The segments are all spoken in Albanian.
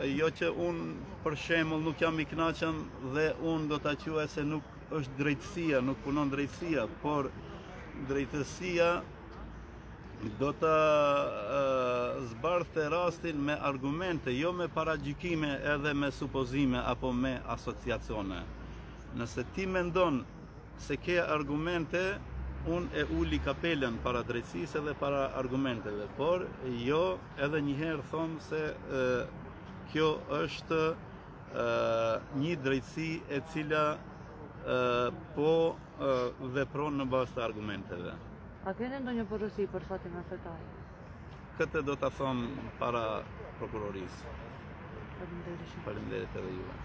jo që unë për shembull nuk jam i kënaqur dhe unë do ta quaj se nuk është drejtësia, nuk punon drejtësia, por drejtësia do të zbardhte rastin me argumente, jo me paragjykime edhe me supozime apo me asociacione. Nëse ti mendon se ke argumente, unë e uli kapelen para drejtësisë edhe para argumenteve, por jo edhe njëherë thonë se kjo është një drejtësi e cila po vepron në bazë të argumenteve. A keni ndonjë porosi për Fatima Fetaj? Këtë do ta them para prokurorisë. Faleminderit edhe juve.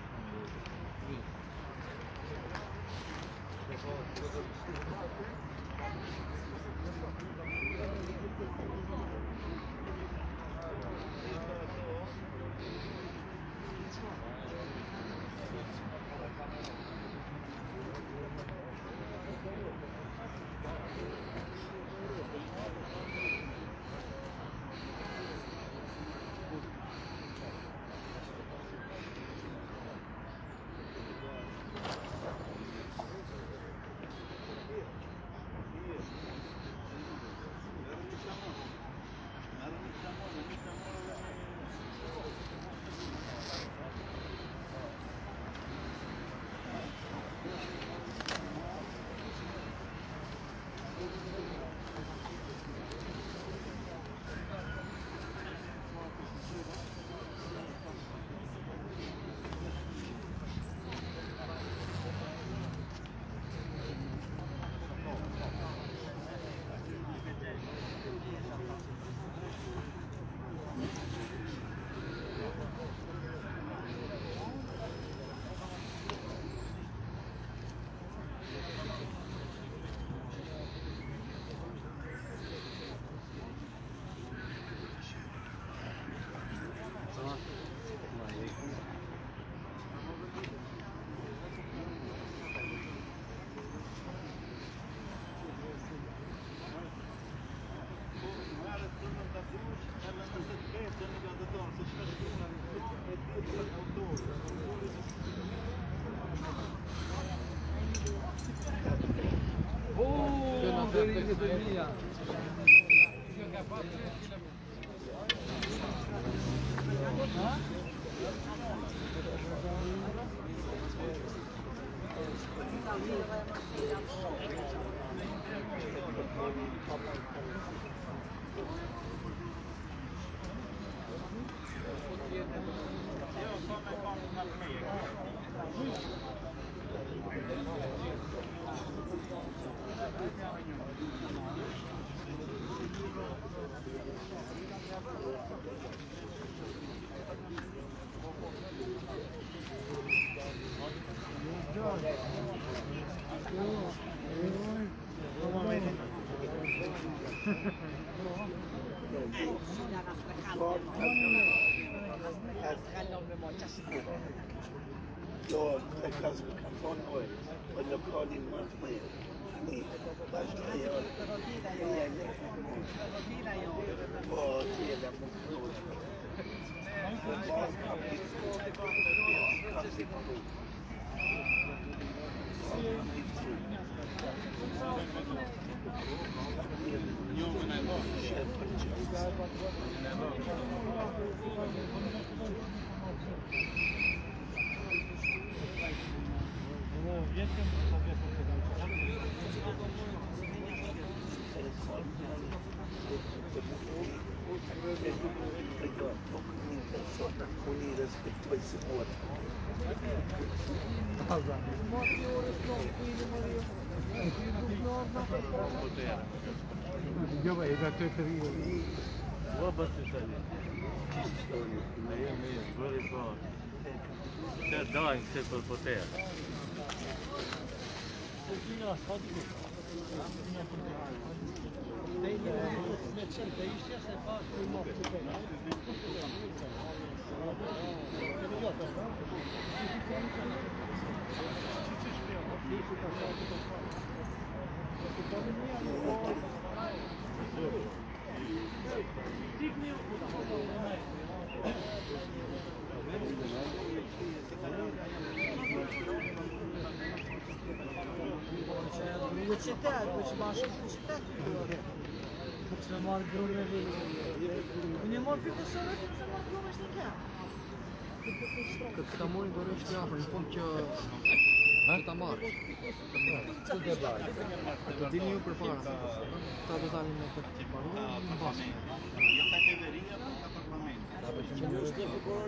Dai, se per potere. Почитать, машину почитать. Să mor grumele. Не мог би да се родим за мор грумеш така. Като само и гореш трябва, не помня там мар. Като ти ни препара. Та да дали на път. Io te veria appartamento.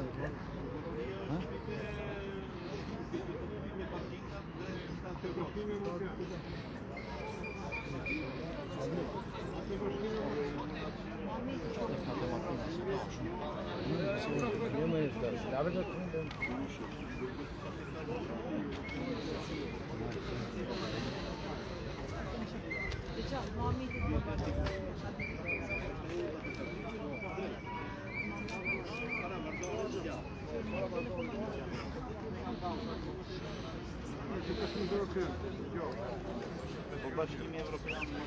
Po bashkimi evropian më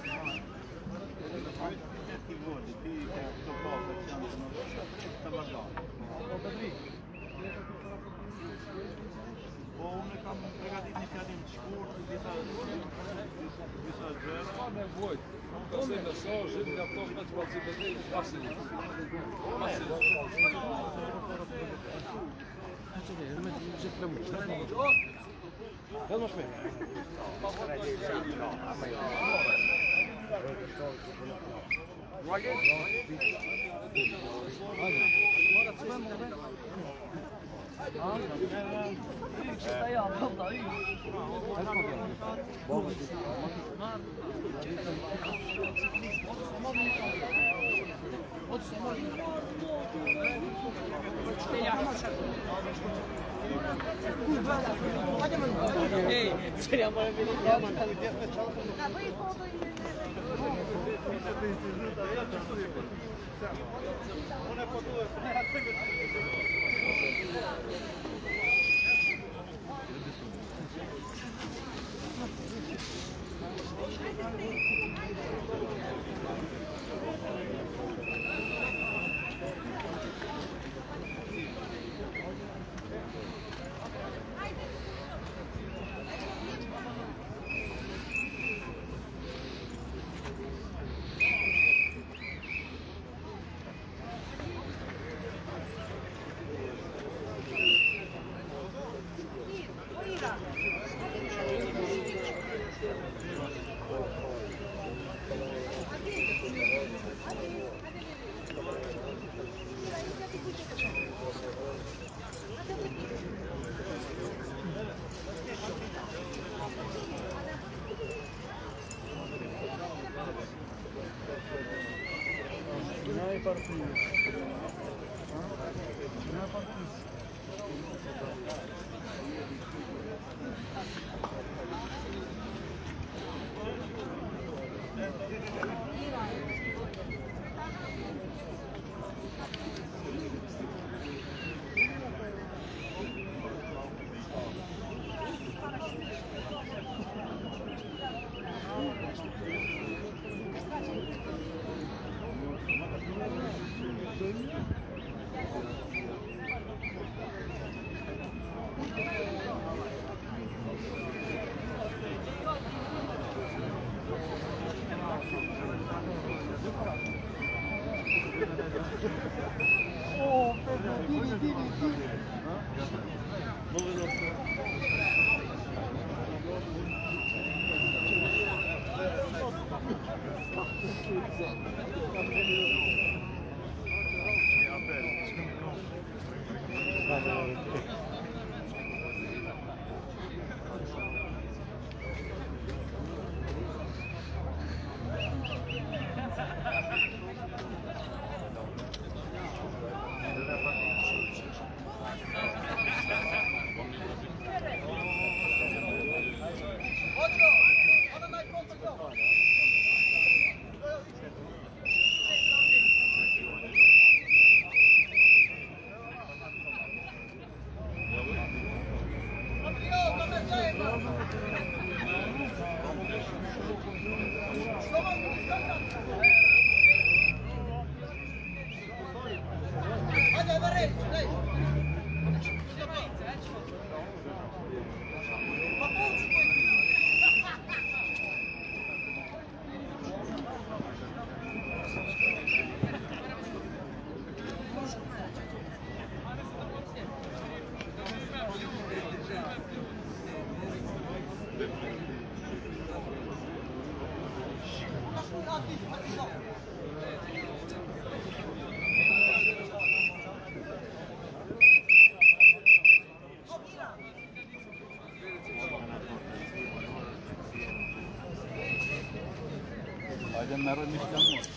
kanë ti vodi, ti këto kohë që janë të mëdha. Po unë kam përgatitur një fjalim të shkurtër, disa gjëra. Ka nevojë. Ka se në so, zhim nga to me të valcibete i pasin. Helemaal mee. Seria mereu mișcă mult.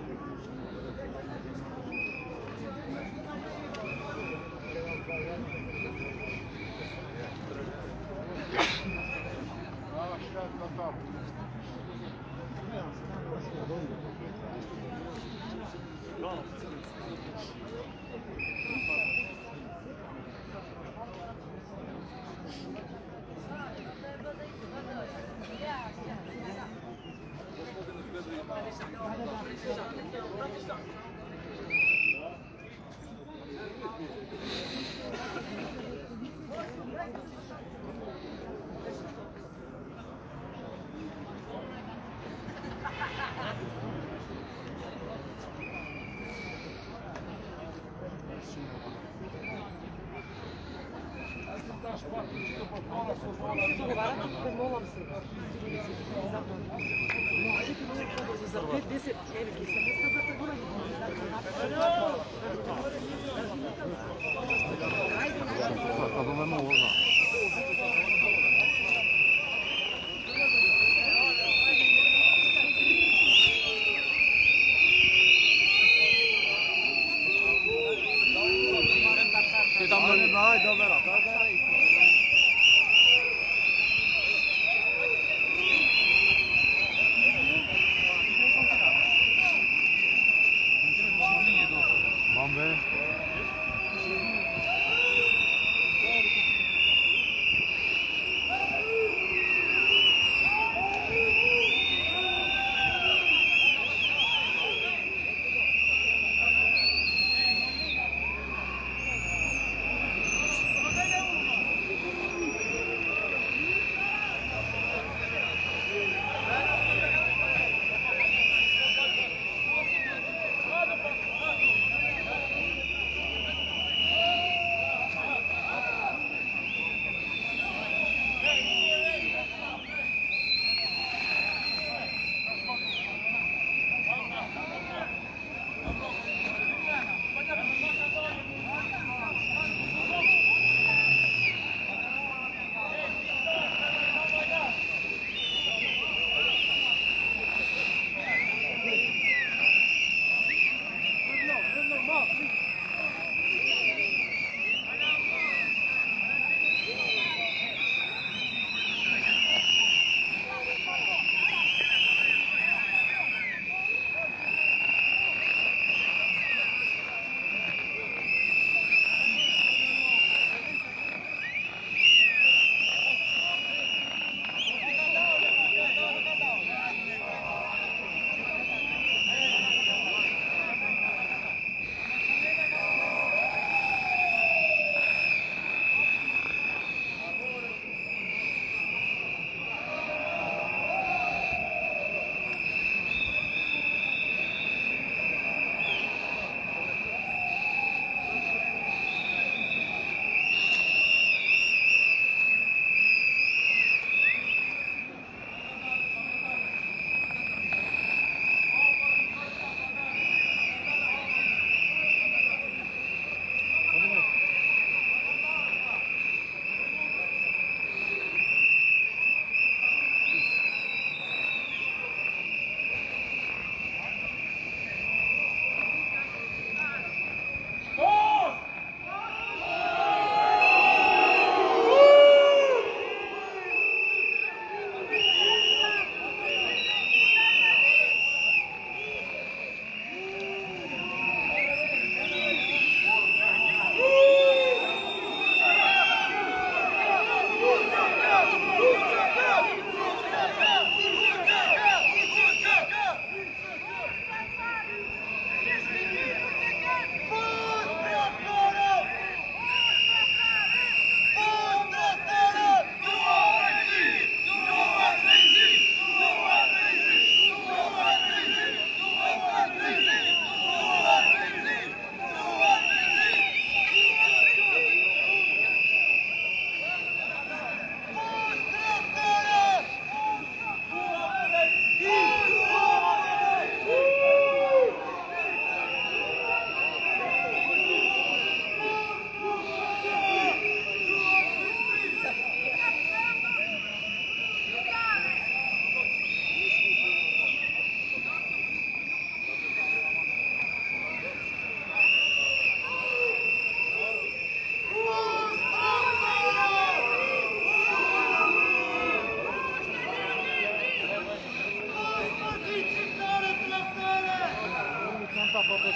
Bombe.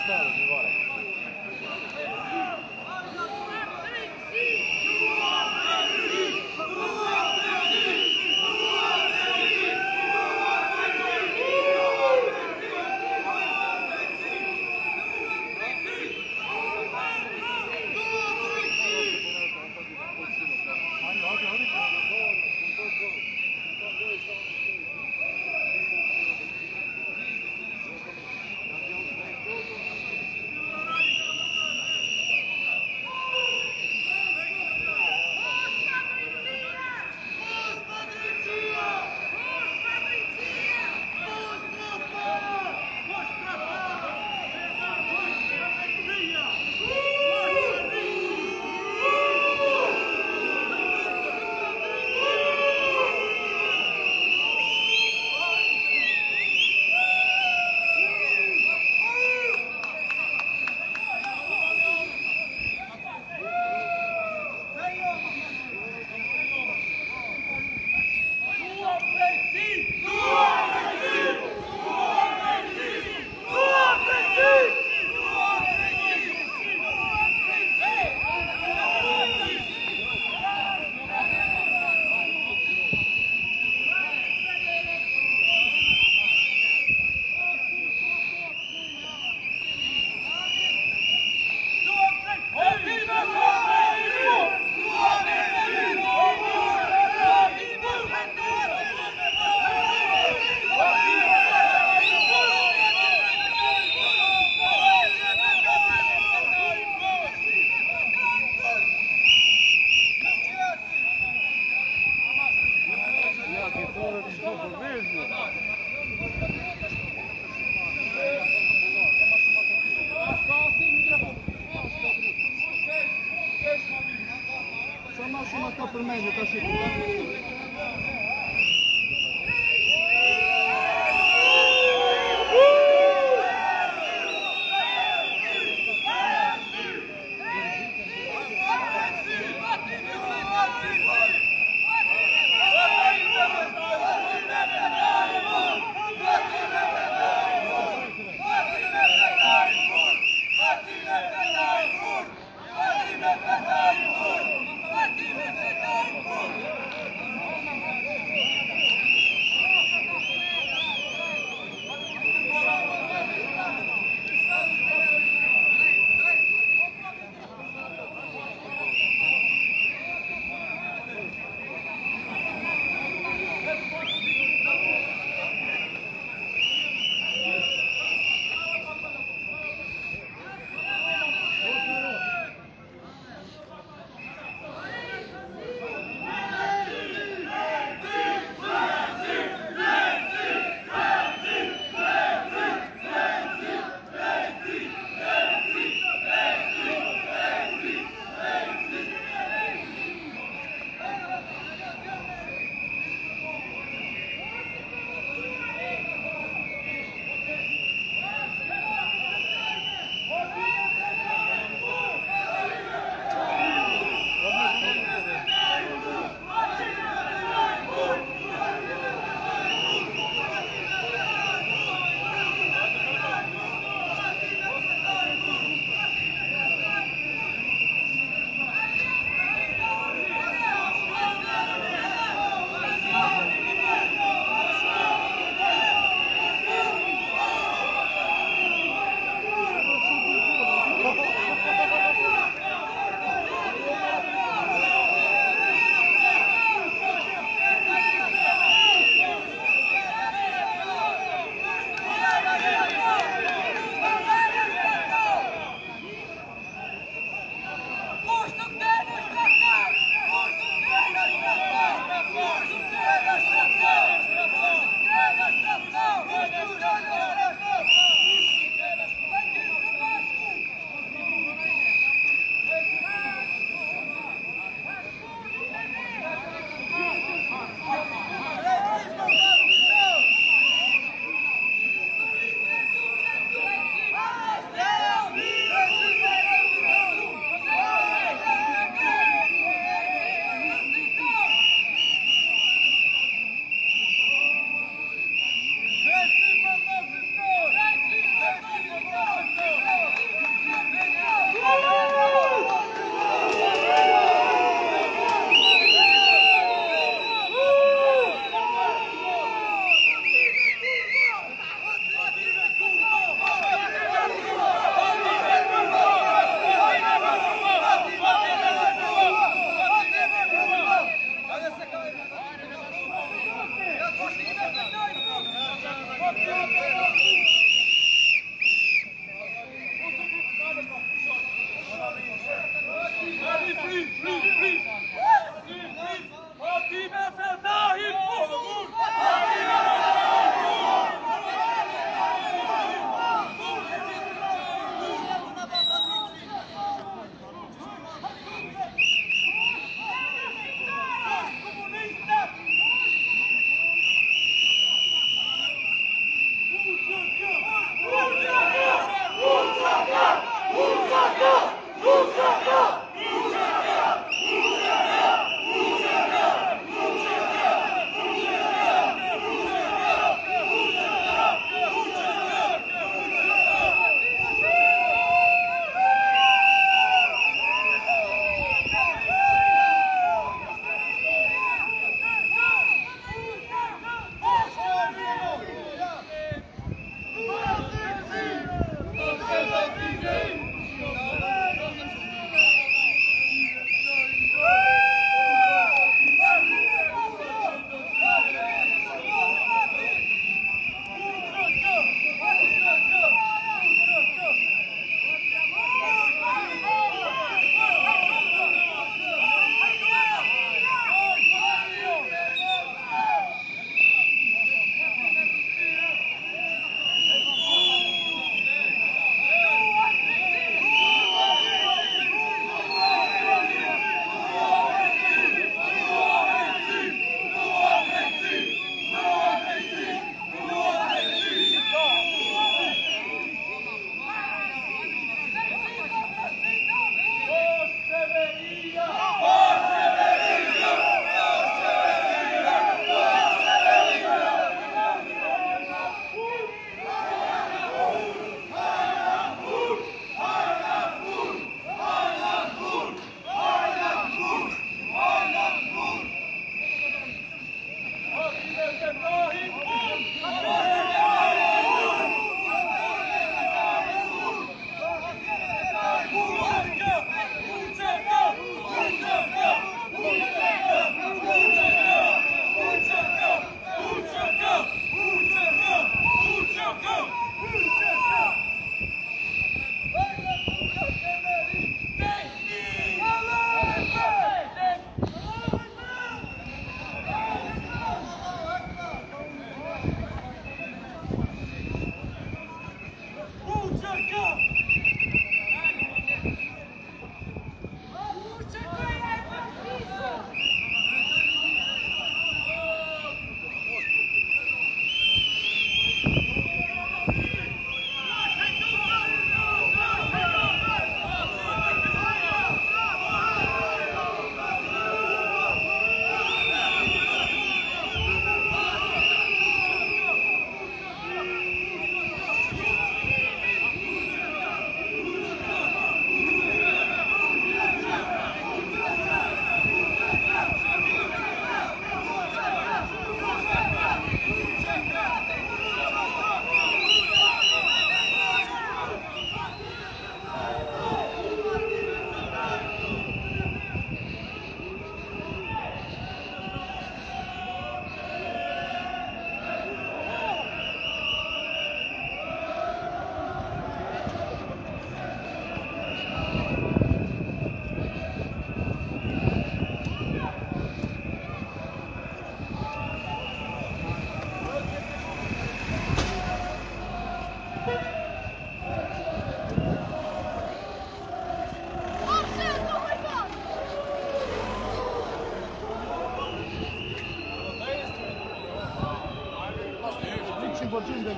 staro, mi vara. Să-mi iau și mă capul mediu, ca și cu... Fatime, si vorbim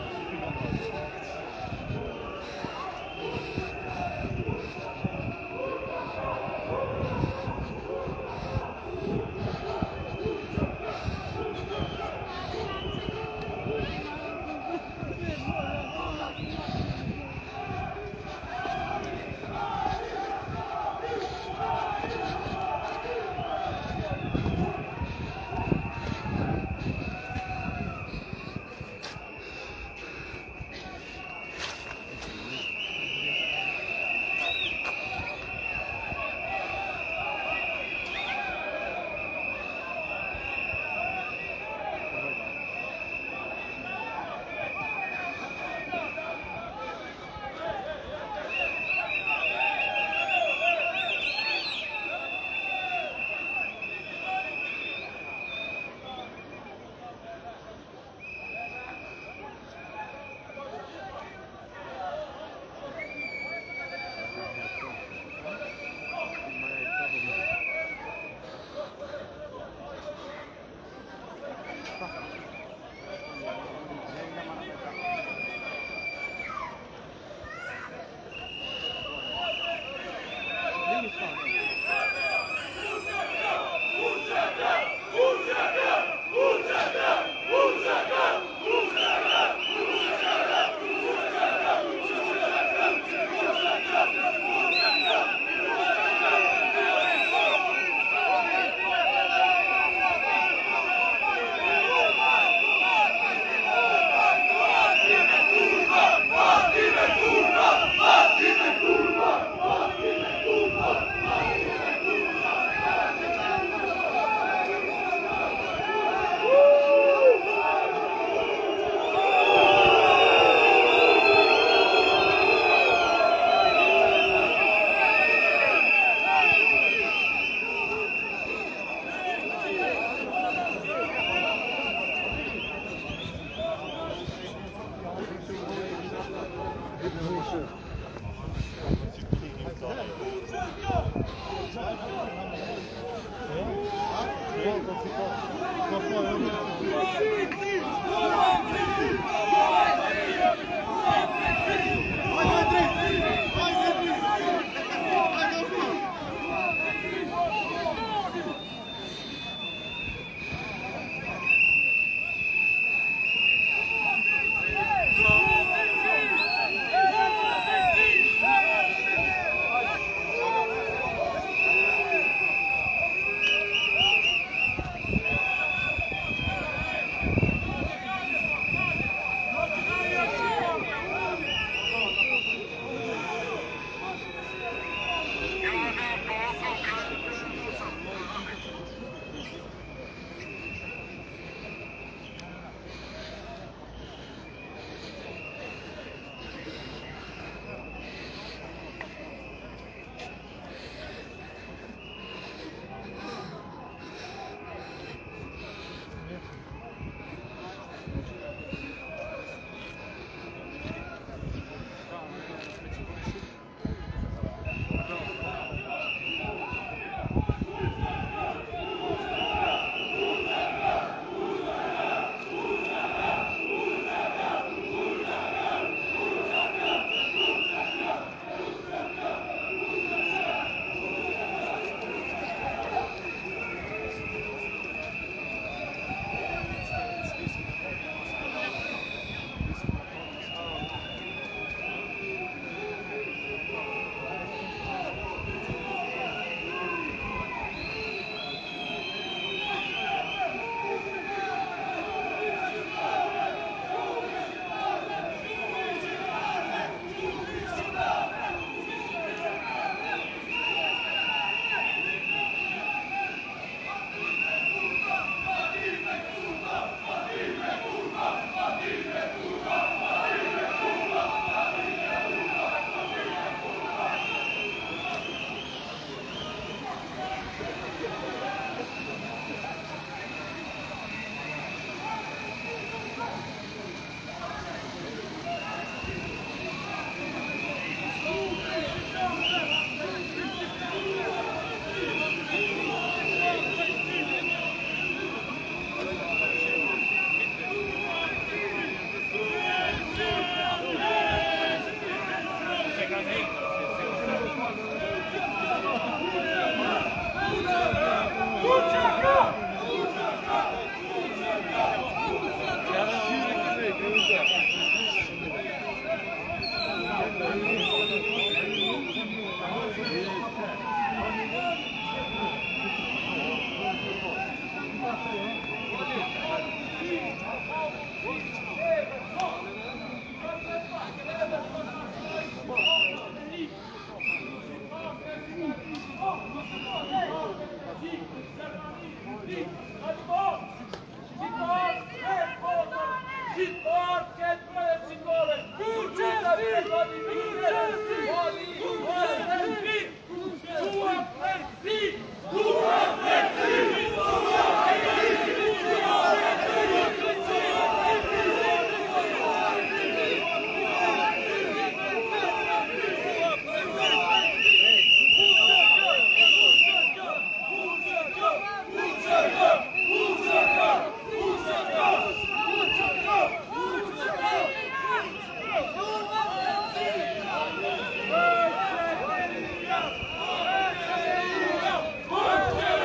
Forza!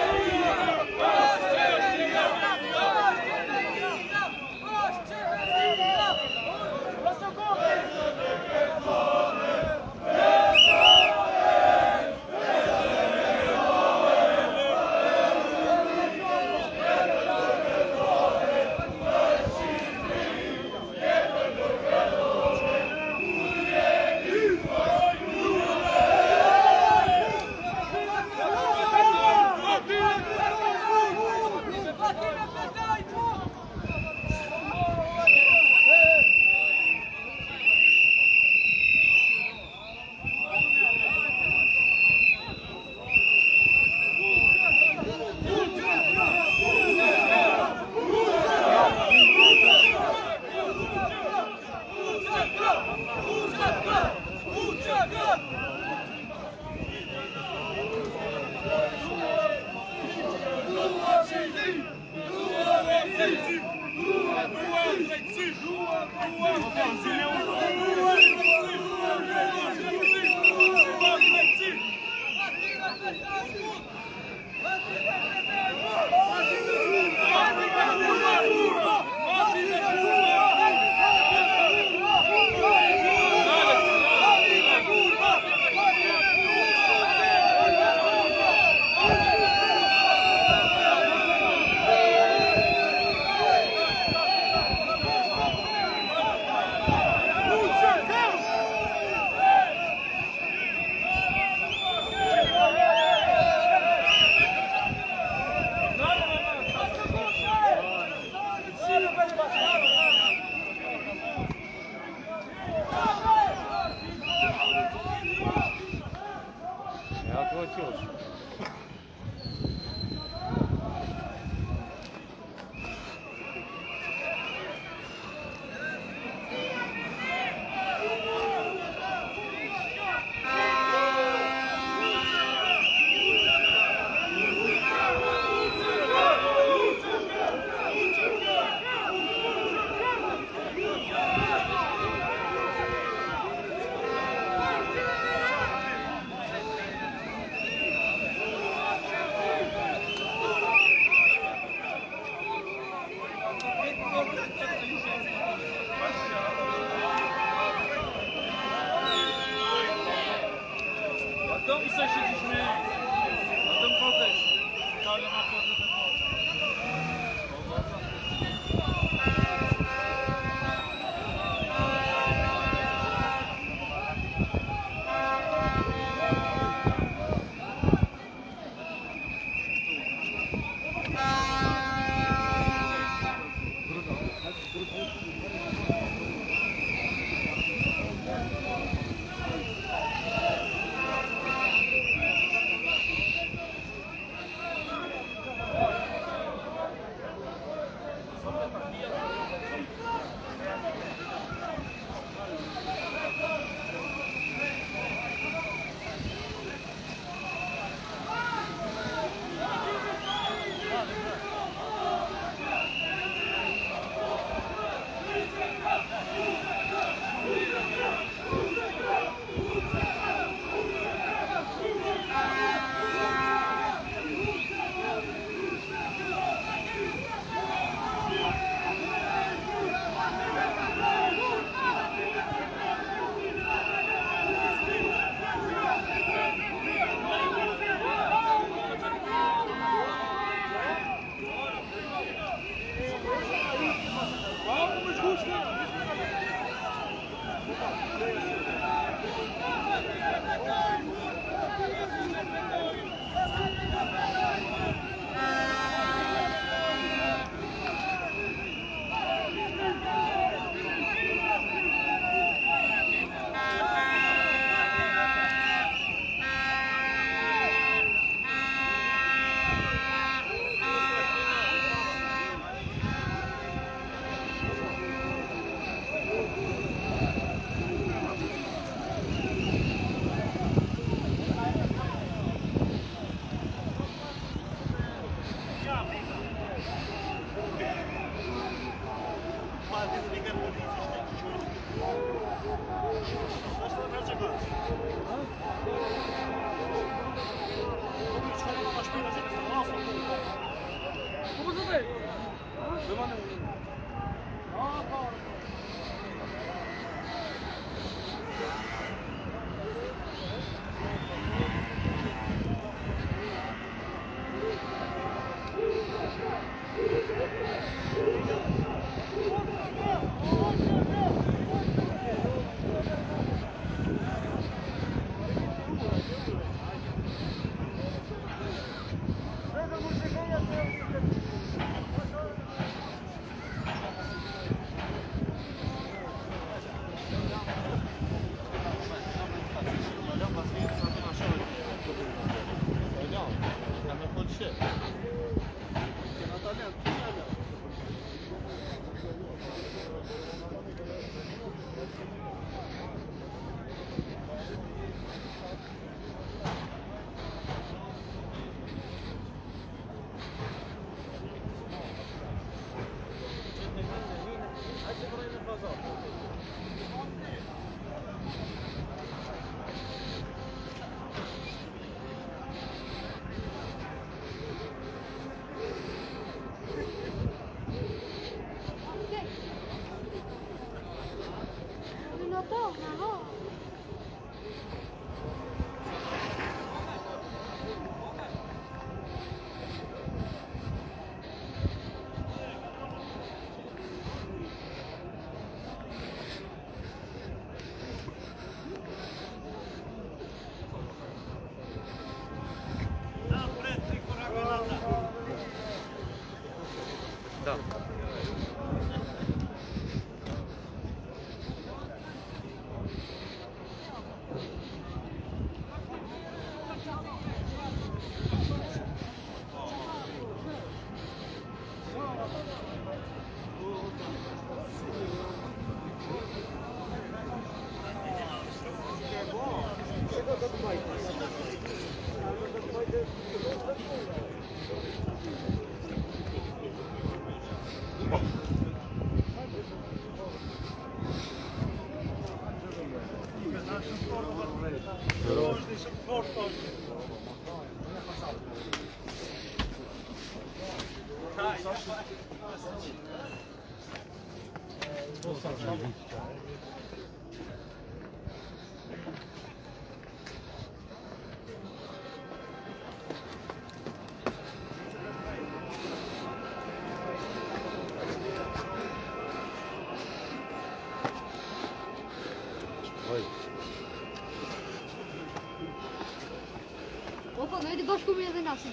Opa, noi de baixo comia de nossa.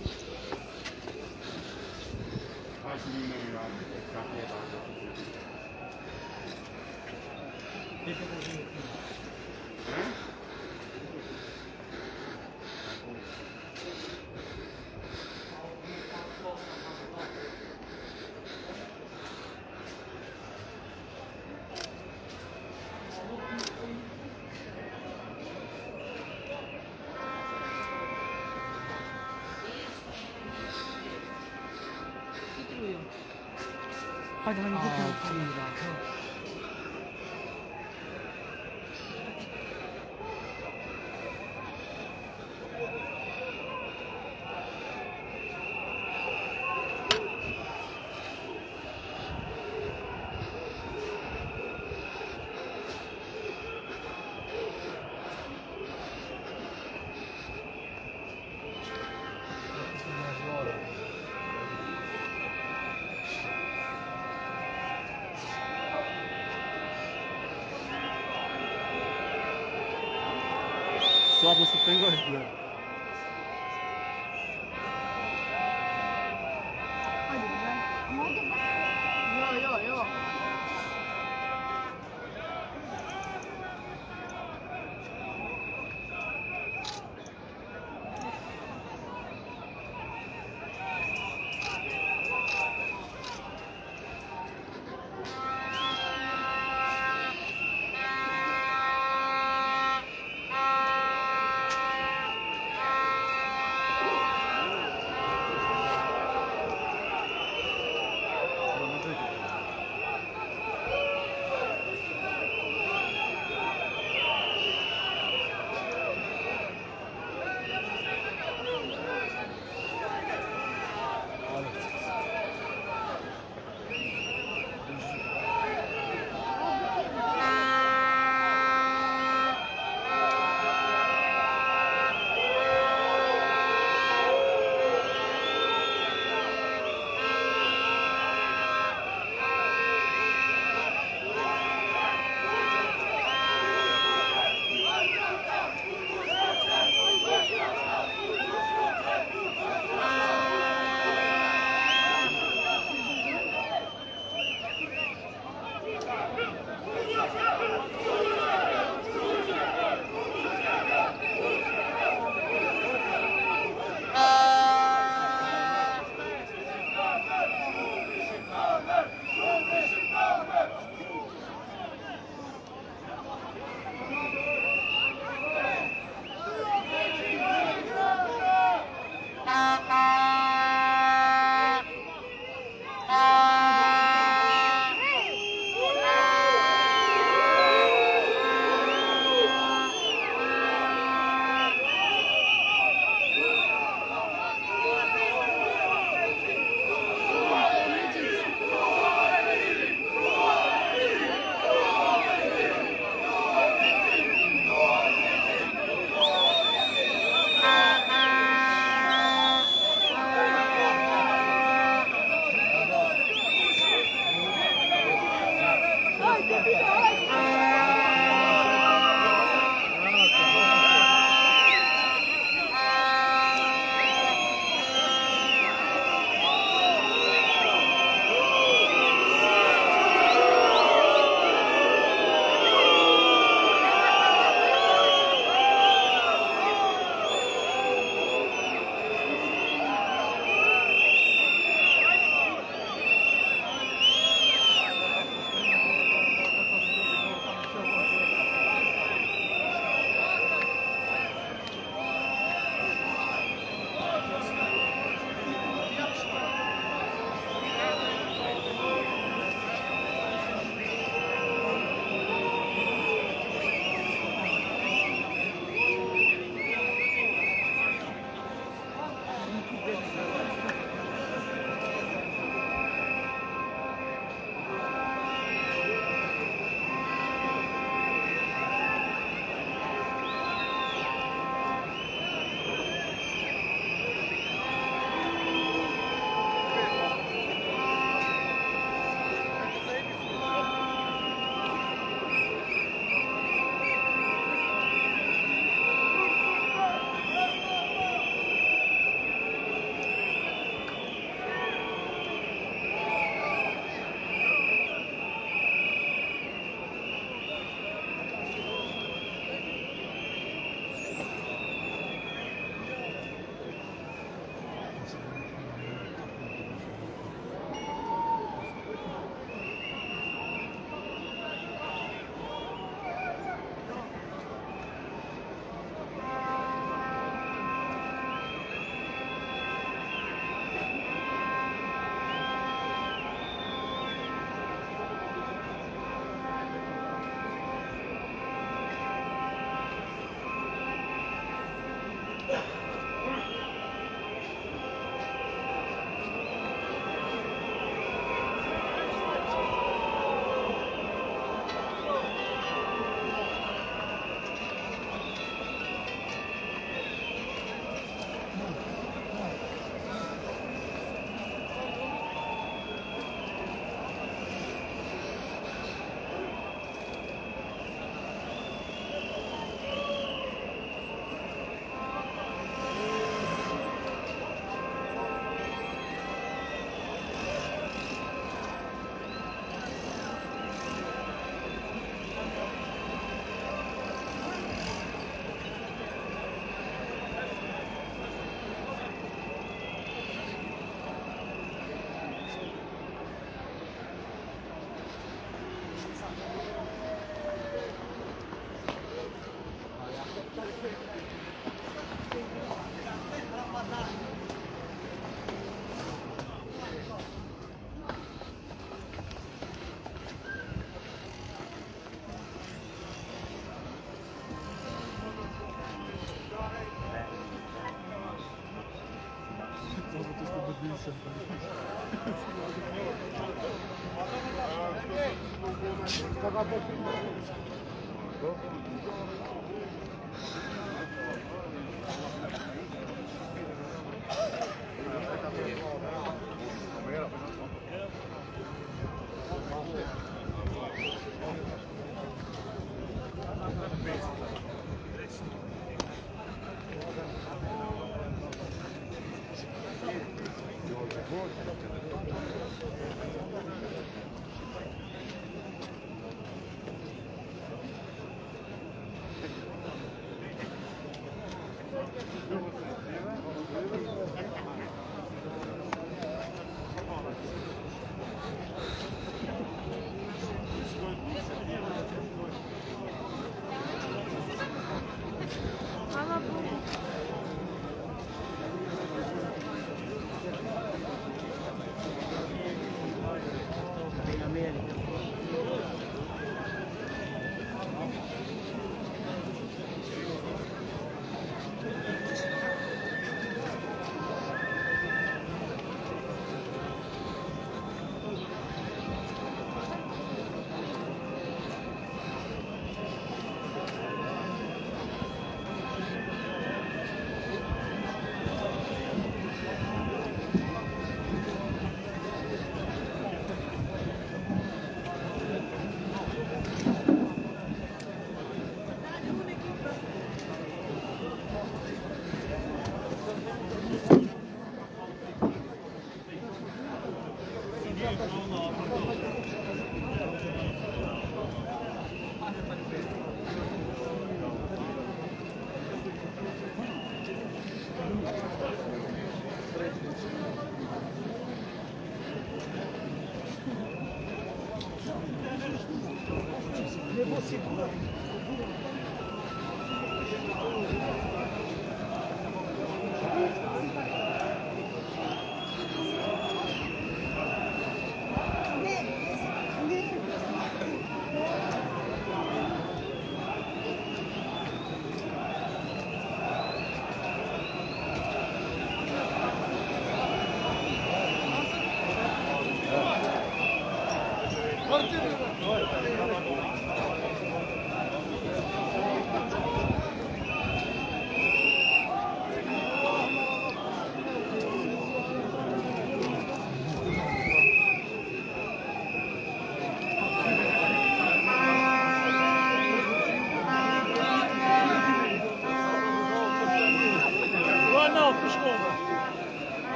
Hadi hani gidelim. Słabo stopniowo.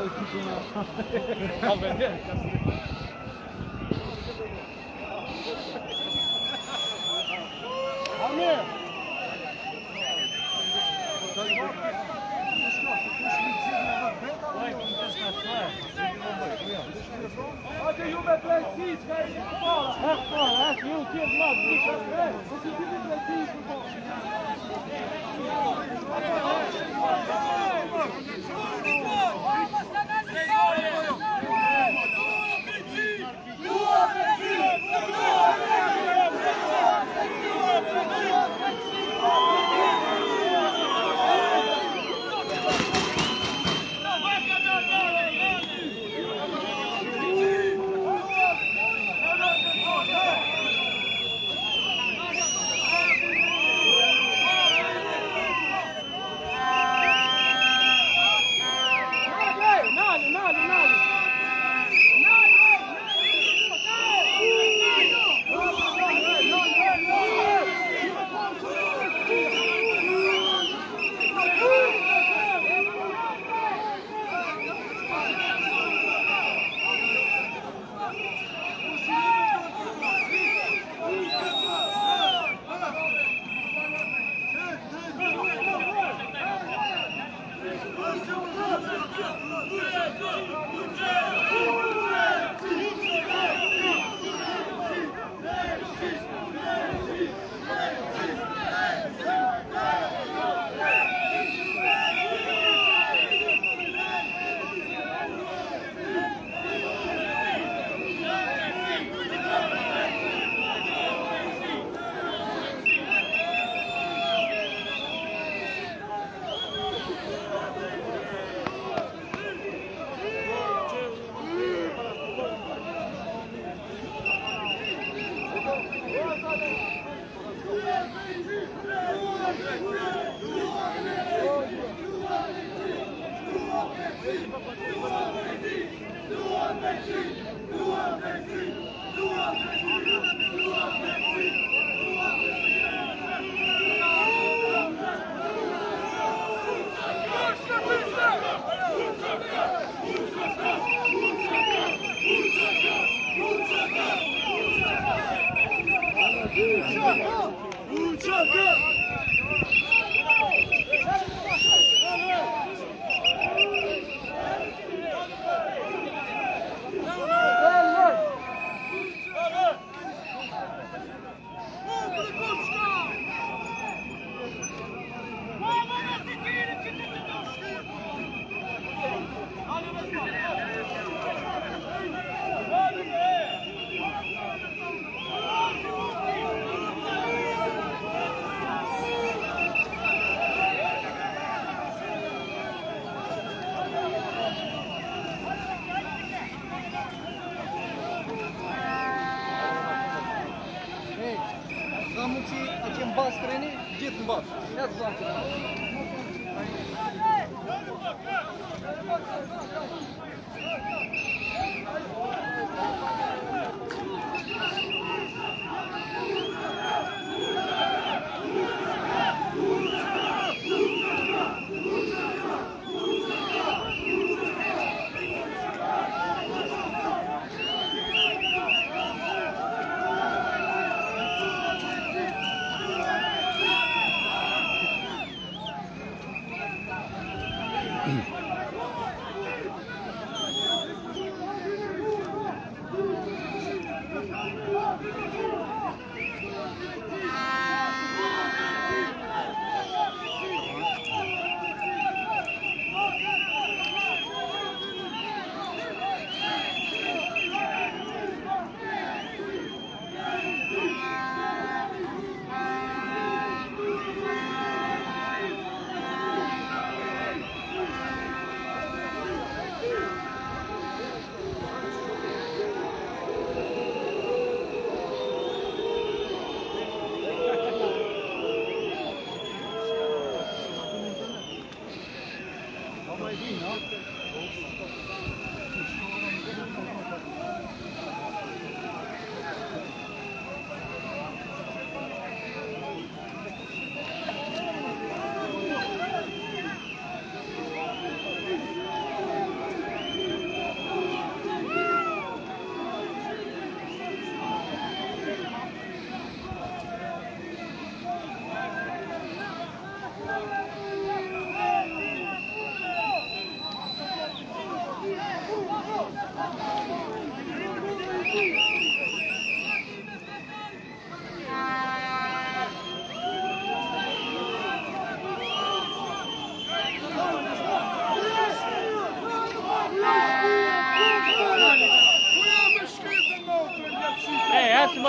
A vedere, ca să... Amir! Haide, iube, plăsiți, care e cu bola! Hai, eu chiar lag, nu știu, să se vede plăsiți cu bola!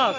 Max,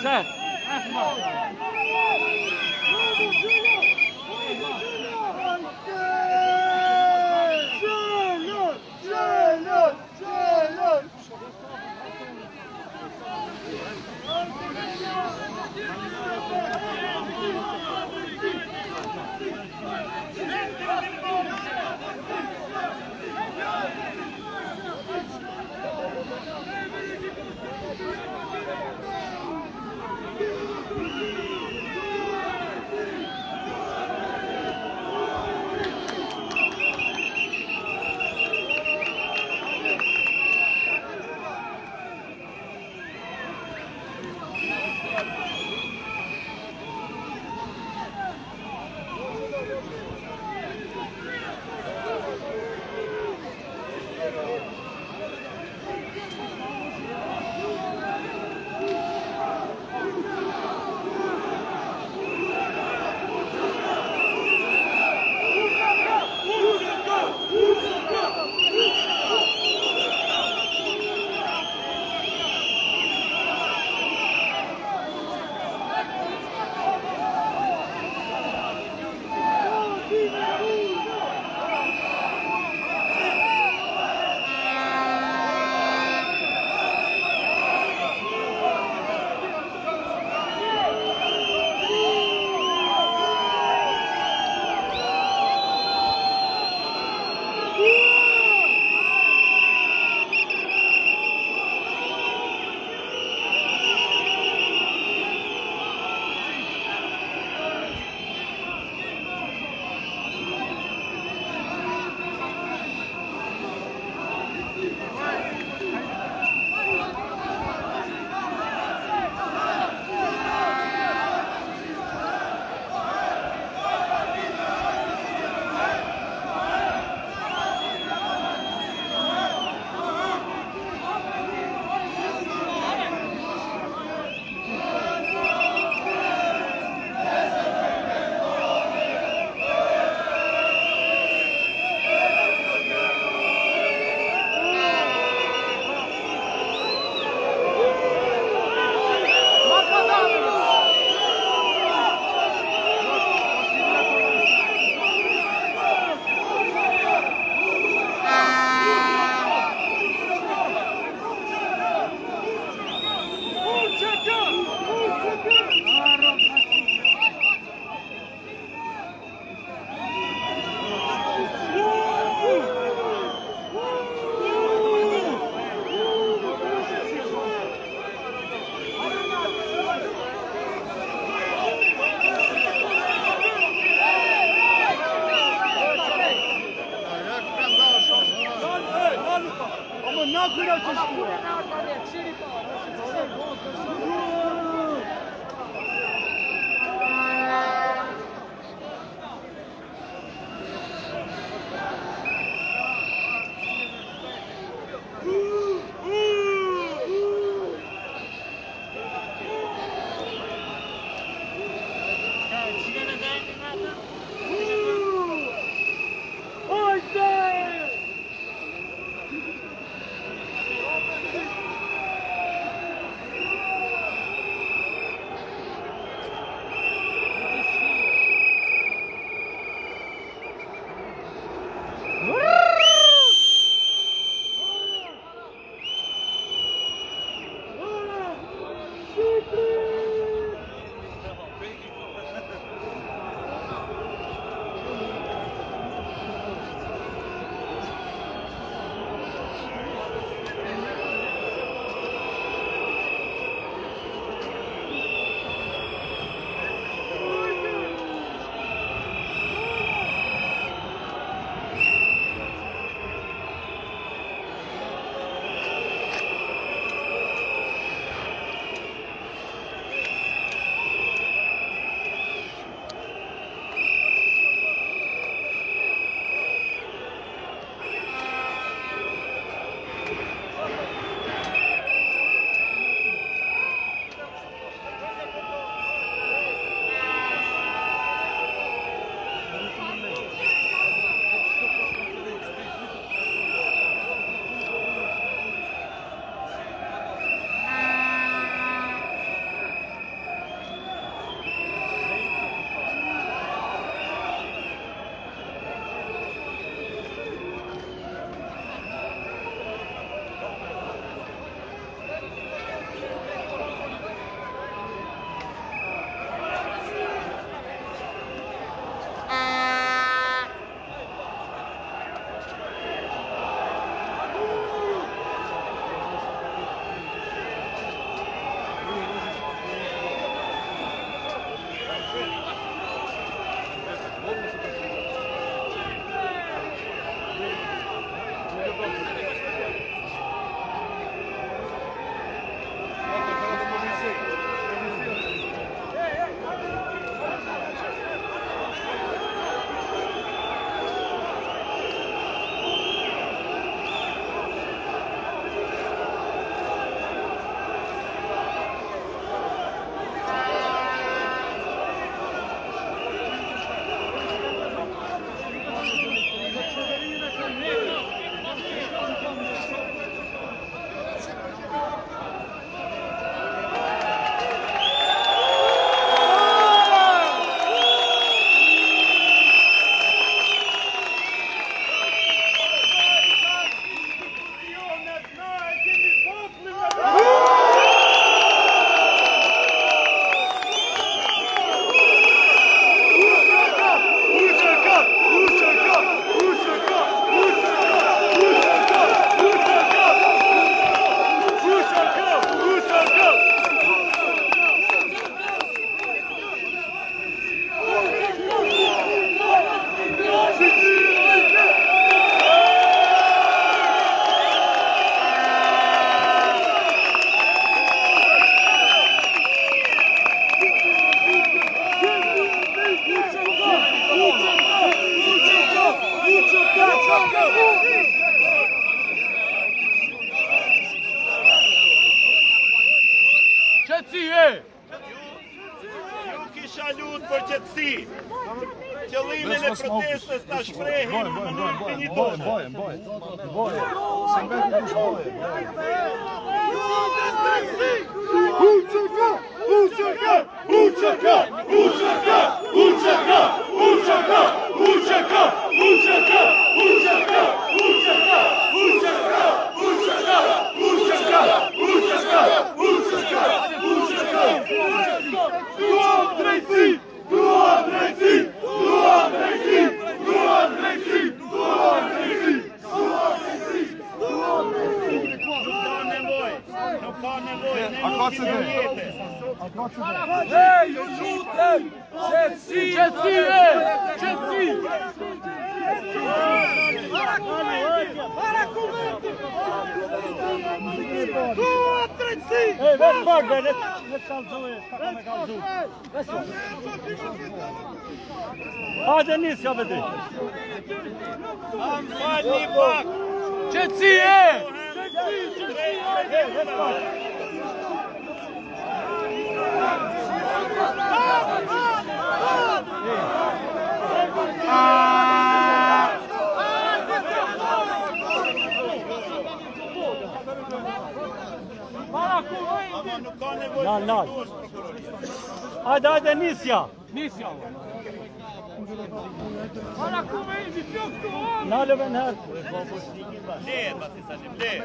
Ce ție? Ju kisha lut për qetësi. Qëllimi në protestës ta shprehin në mënyrë dinjitoze. Nuk ka nevojë, ne nuk kemi jetë. Ej, ju lutem! Qetësi! Qetësi! Ej, veç pak, le të kalzoj, ka me kalzu. Hajde nisja veti. Am falni pak. Qetësi! Ama nuk ka nevojë. Lal. Hajde nisja. Nisja. Nalëve në herë. Le, pasi salim, le.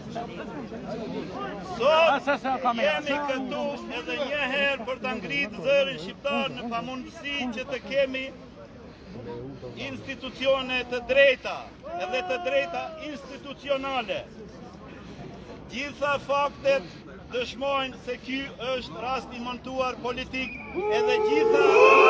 Sot jemi këtu edhe një herë për të ngritë zërin shqiptar në pamundësi që të kemi institucione të drejta edhe të drejta institucionale. Gjitha faktet dëshmojnë se ky është rast i montuar politik edhe gjitha...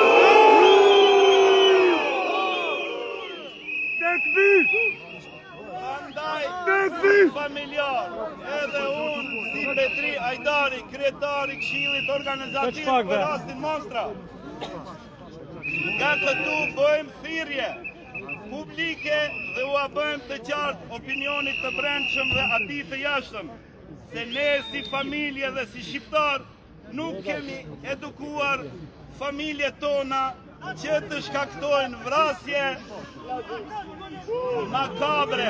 Andaj, familjar, edhe unë si Petri Ajdari, kryetari Këshillit Organizativ për rastin Monstra, nga këtu bëjmë thirrje publike dhe ua bëjmë të qartë opinionit të brendshëm dhe atij të jashtëm, se ne si familje dhe si shqiptar nuk kemi edukuar familjet tona që të shkaktojnë vrasje makabre.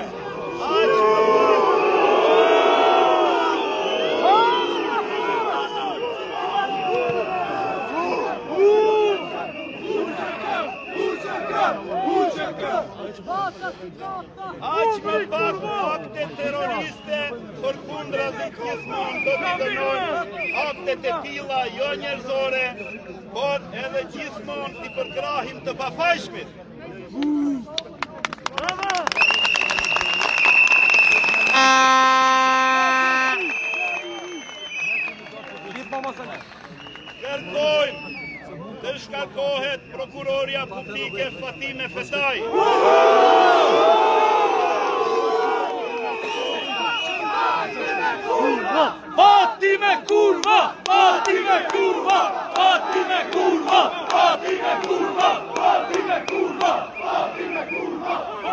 Aq më pak akte terroriste përkundra dhe gjithmonë do të dënojnë aktet e tilla jo njerëzore, por edhe gjithmonë i përkrahim të pafajshmit. të shkarkohet prokuroria publike Fatime Fetaj. Fatime kurva! Fatime kurva! Fatime kurva! Fatime kurva! Fatime kurva! Fatime kurva!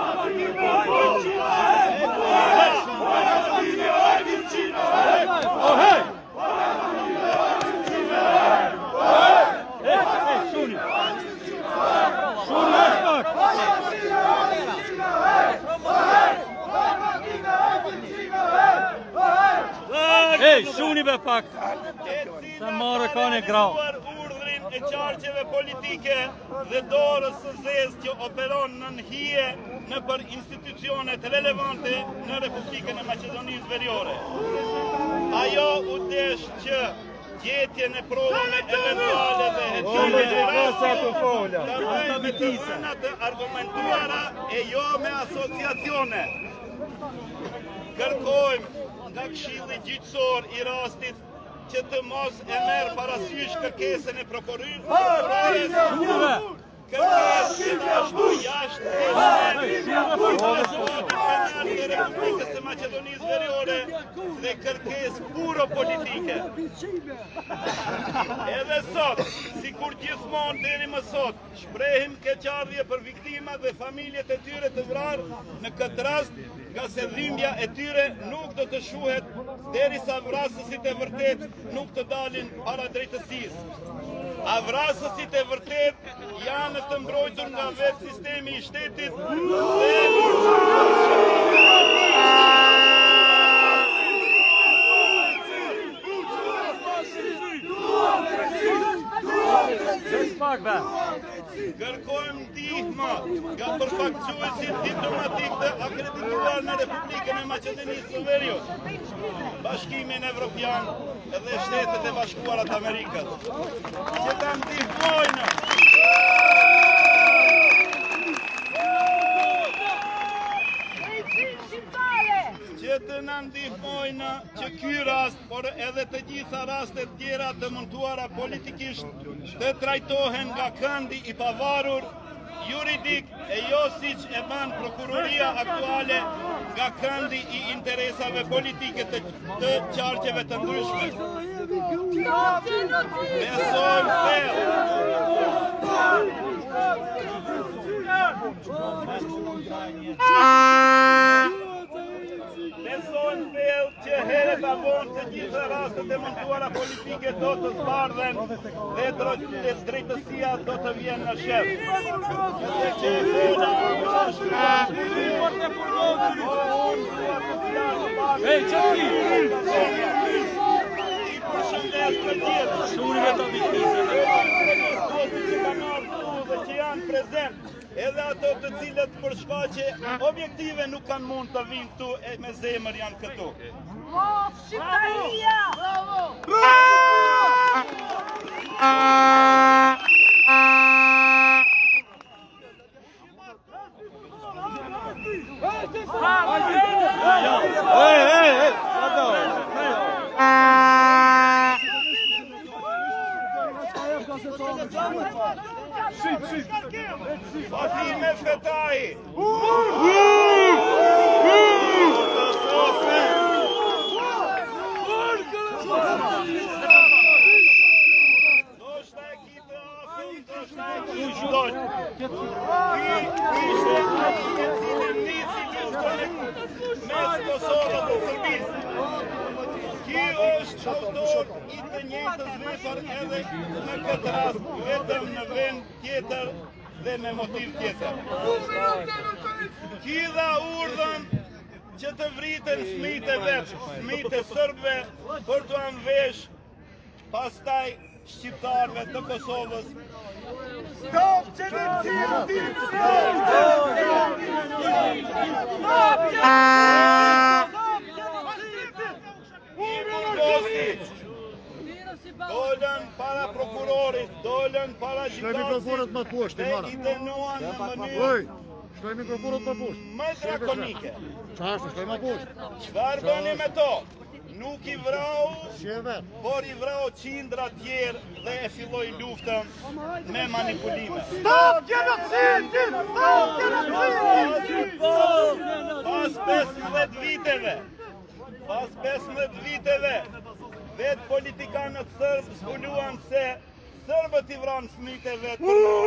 Ej, shuni be pak! Sa marrë ka një grau. Urdhrin e qarqeve politike dhe dorës së zezë që operon në hije në për institucionet relevante në Republikën e Maqedonisë Veriore. Ajo u desh që gjetjen e provave eventuale dhe hetime e rastit të bëjnë me të dhëna të argumentuara e jo me asociacione. Kërkojmë nga Këshilli Gjyqësor i rastit që të mos e merr parasysh kërkesën e prokurores, kërkesë që ashtu jashtë të Republikës së Maqedonisë Veriore dhe kërkesë puro politike. Edhe sot, sikur gjithmonë deri më sot, shprehim keqardhje për viktimat dhe familjet e tyre të vrarë në këtë rast, nga se dhimbja e tyre nuk do të shuhet derisa vrasësit e vërtet nuk të dalin para drejtësisë. A vrasësit e vërtet janë të mbrojtur nga vetë sistemi i shtetit kërkojmë ndihmë nga përfaqësuesit diplomatik të akredituar në Republikën e Maqedonisë së Veriut, Bashkimin Evropian dhe Shtetet e Bashkuara të Amerikës, që ta ndihmojnë që të na ndihmojnë që ky rast, por edhe të gjitha rastet tjera të montuara politikisht, të trajtohen nga këndi i pavarur, juridik e jo siç e bën prokuroria aktuale nga këndi i interesave politike të qarqeve të ndryshme. Besojmë thellë që herët avon të gjitha rastet e montuara politike do të zbardhen dhe drejtësia do të vjen në shef. Ej, që ti? I përshëndes të gjithë. Shunive të viktimeve. Që kanë ardhur dhe që janë prezent, edhe ato të cilët për shkaqe objektive nuk kanë mund të vinë këtu e me zemër janë këtu. Shqiptaria! Bravo! Fatime Fetaj! Është autor i të njëjtës vepër edhe në këtë rast, vetëm në vend tjetër dhe me motiv tjetër. Ki dha urdhën që të vriten fëmijët e vet, fëmijët e serbëve për t'u vesh pastaj shqiptarëve të Kosovës. Stop genocidi! Dolën para prokurorit, dolën para gjykatësit dhe i dënuan në mënyrë më drakonike. Çfarë bëni me to? Nuk I vrau, por I vrau qindra tjerë dhe e filloi luftën me manipulime. Stop genocidin! Stop genocidin! Pas 15 viteve, vetë politikanët sërbë zbuluan se sërbët I vranë fëmijët e vetë për në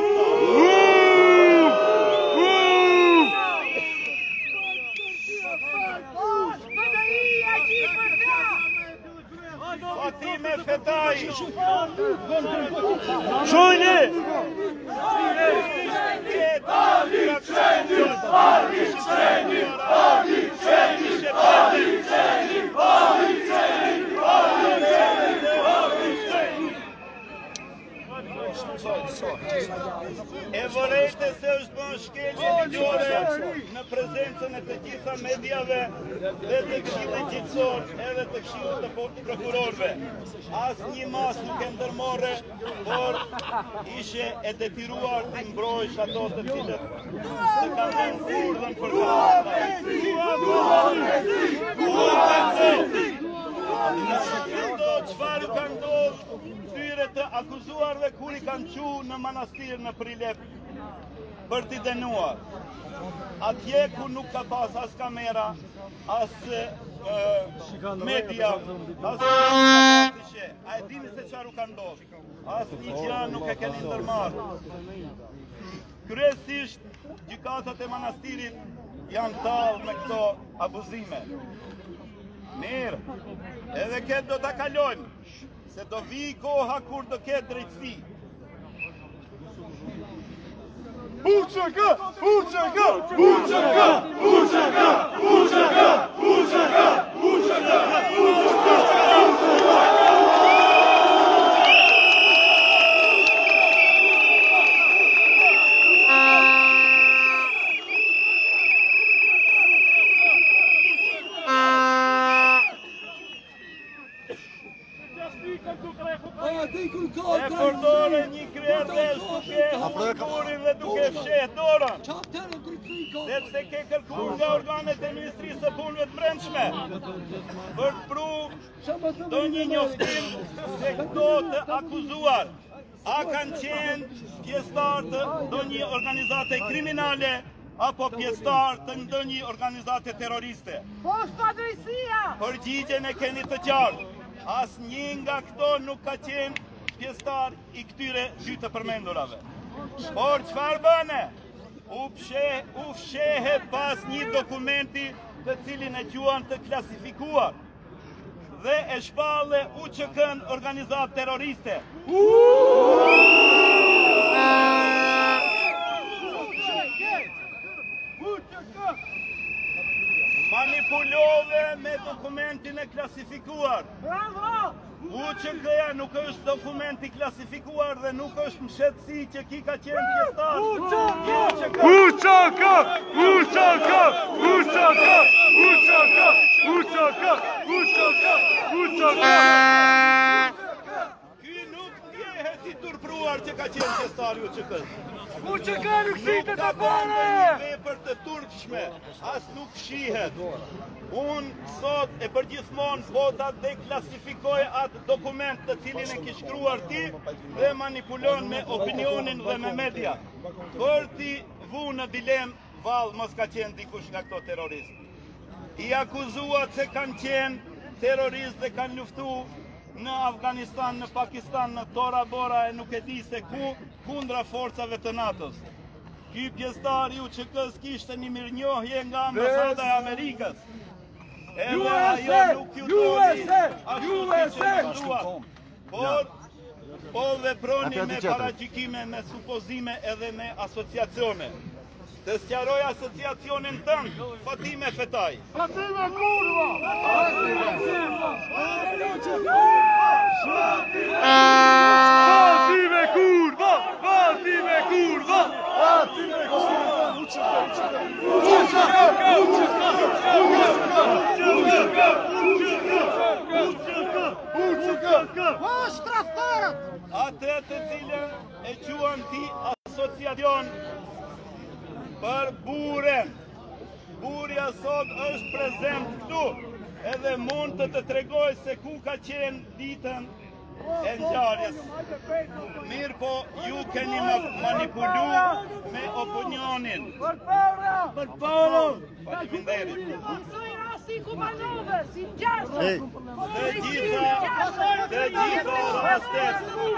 Fatime Fetaj! Shojni! E vorrete se është bën shkelje ligjore në prezencën e të gjitha mediave dhe të Këshillit Gjithësor edhe të Këshillit të Prokurorëve. Asnjë mas nuk e ndërmorre, por ishe e detyruar të mbrojsh ato të cilët të kanë dhënë urdhën për çfarë ka ndodhur tyre të akuzuarve kur I kanë qu në manastir në Prilep për t'i dënuar. Atje ku nuk ka pas as kamera, as media, as ishe. A e dini se çfarë ka ndodhur? As një gjë nuk e keni ndërmarrë. Kryesisht gjykatat e manastirit janë tallë me këto abuzime. Mirë, edhe këtë do t'a kalojmë, se do vi koha kur do ketë drejtësi. Uçaka! Uçaka! Uçaka! Uçaka! Uçaka! Uçaka! Uçaka! E përdore një kryerdesh duke hukurin dhe duke fsheh dorën, sepse ke kërkuar nga organet e Ministrisë së Punëve të Brendshme për të pru ndonjë njoftim se këto të akuzuar a kanë qenë pjesëtar të ndonjë organizate kriminale apo pjesëtar të ndonjë organizate terroriste. Përgjigjen e keni të qartë. Asnjë nga këto nuk ka qenë pjesëtar I këtyre dy të përmendurave. Por çfarë bëne? U fshehe pas një dokumenti të cilin e quan të klasifikuar dhe e shpalle UÇK-n organizatë terroriste. Manipulove me dokumentin e klasifikuar. UÇK-ja nuk është dokumenti klasifikuar dhe nuk është mshetësi që ki ka qenë pjesëtar. Uçaka! Uçaka! Uçaka! Uçaka! Uçaka! Uçaka! Ky nuk ndjehet I turpruar që ka qenë pjesëtar I UÇK-s. UÇK nuk shitet të bane! Vepër të turpshme, as nuk shihet. Unë sot e përgjithmonë vota deklasifikoj atë dokument të cilin e ki shkruar ti dhe manipulon me opinionin dhe me media. Për ti vu në dilem, valë mos ka qenë dikush nga këto terroristë. I akuzuat se kanë qenë terroristë dhe kanë luftu në Afganistan, në Pakistan, në Tora Bora e nuk e di se ku kundra forcave të NATO-s. Ky pjesëtar I UÇK-s kishte një mirënjohje nga ambasada e Amerikës. Edhe ajo nuk ju doli ashtu siç e menduat. Por po veproni me paragjykime, me supozime edhe me asociacione. Të sqaroj asociacionin tënd, Fatime Fetaj. Fatime kurva! Fatime kurva! Fatime kurva! Fatime kurva! Atë të cilën e quan ti asociacion për buren. Burja sot është prezent këtu. edhe mund të tregoj se ku ka qenë ditën e ngjarjes. Mirë po, ju keni manipulu me opinionin. Për Paolo! Faleminderit. Si Kumanove, si Gjashtë. Të gjitha rastet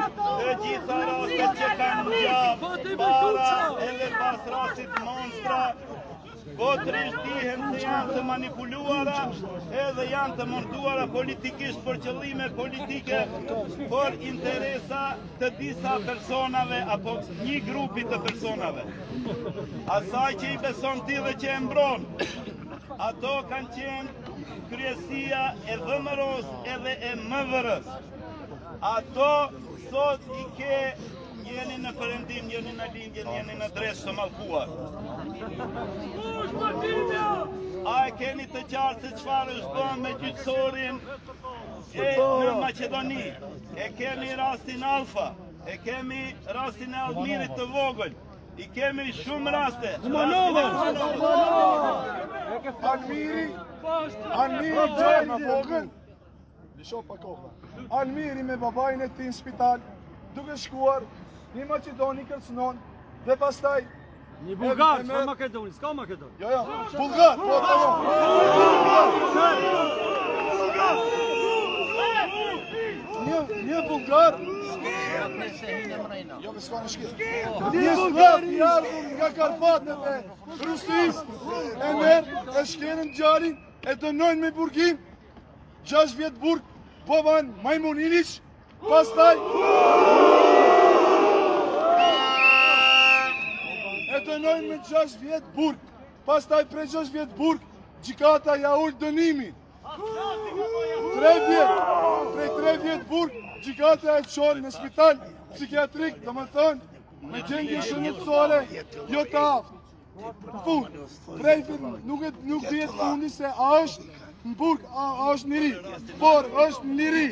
që kanë gjabë para edhe pas rastit monstra, kotrisht dihem se janë të manipuluara edhe janë të montuara politikisht për qëllime politike, për interesa të disa personave apo një grupi të personave. Asaj që i beson ti dhe që e mbron, ato kanë qenë kryesia e VMR-s edhe e МВР-s. Ato sot i ke jeni në Perëndim, jeni në Lindjen, jeni në Dresë të mallkuar. A e keni të qartë se çfarë është bën me gjyqësorin në Maqedoni? E kemi rastin Alfa, e kemi rastin e Almirit të vogël, i kemi shumë raste. Almiri gjeri në vogël, Almiri me babajnë e ti në spital, duke shkuar, një Maqedoni kërcënon, dhe pastaj... Një Bulgar, që Makedoni, s'ka Makedoni. Jo, Bulgar, po të jo. Një Bulgar... Jo, s'ka në shkirë. Një slav i ardhur nga Karpatet e Rusis, e merë, e shkenën gjarin, e dënojnë me burgim, 6 vjetë burg, Boban Majmunilic, pastaj... E dënojnë me 6 vjetë burg, pastaj prej 6 vjetë burg, gjykata ja ullë dënimin. 3 vjetë, prej 3 vjetë burg, gjykata e qonë në spital psikiatrik, dhe më thënë, me gjendje shëndetësore, jo të aftë. Fund, prej nuk vjetë fundi se a është në burg, a është në ri, por është në ri.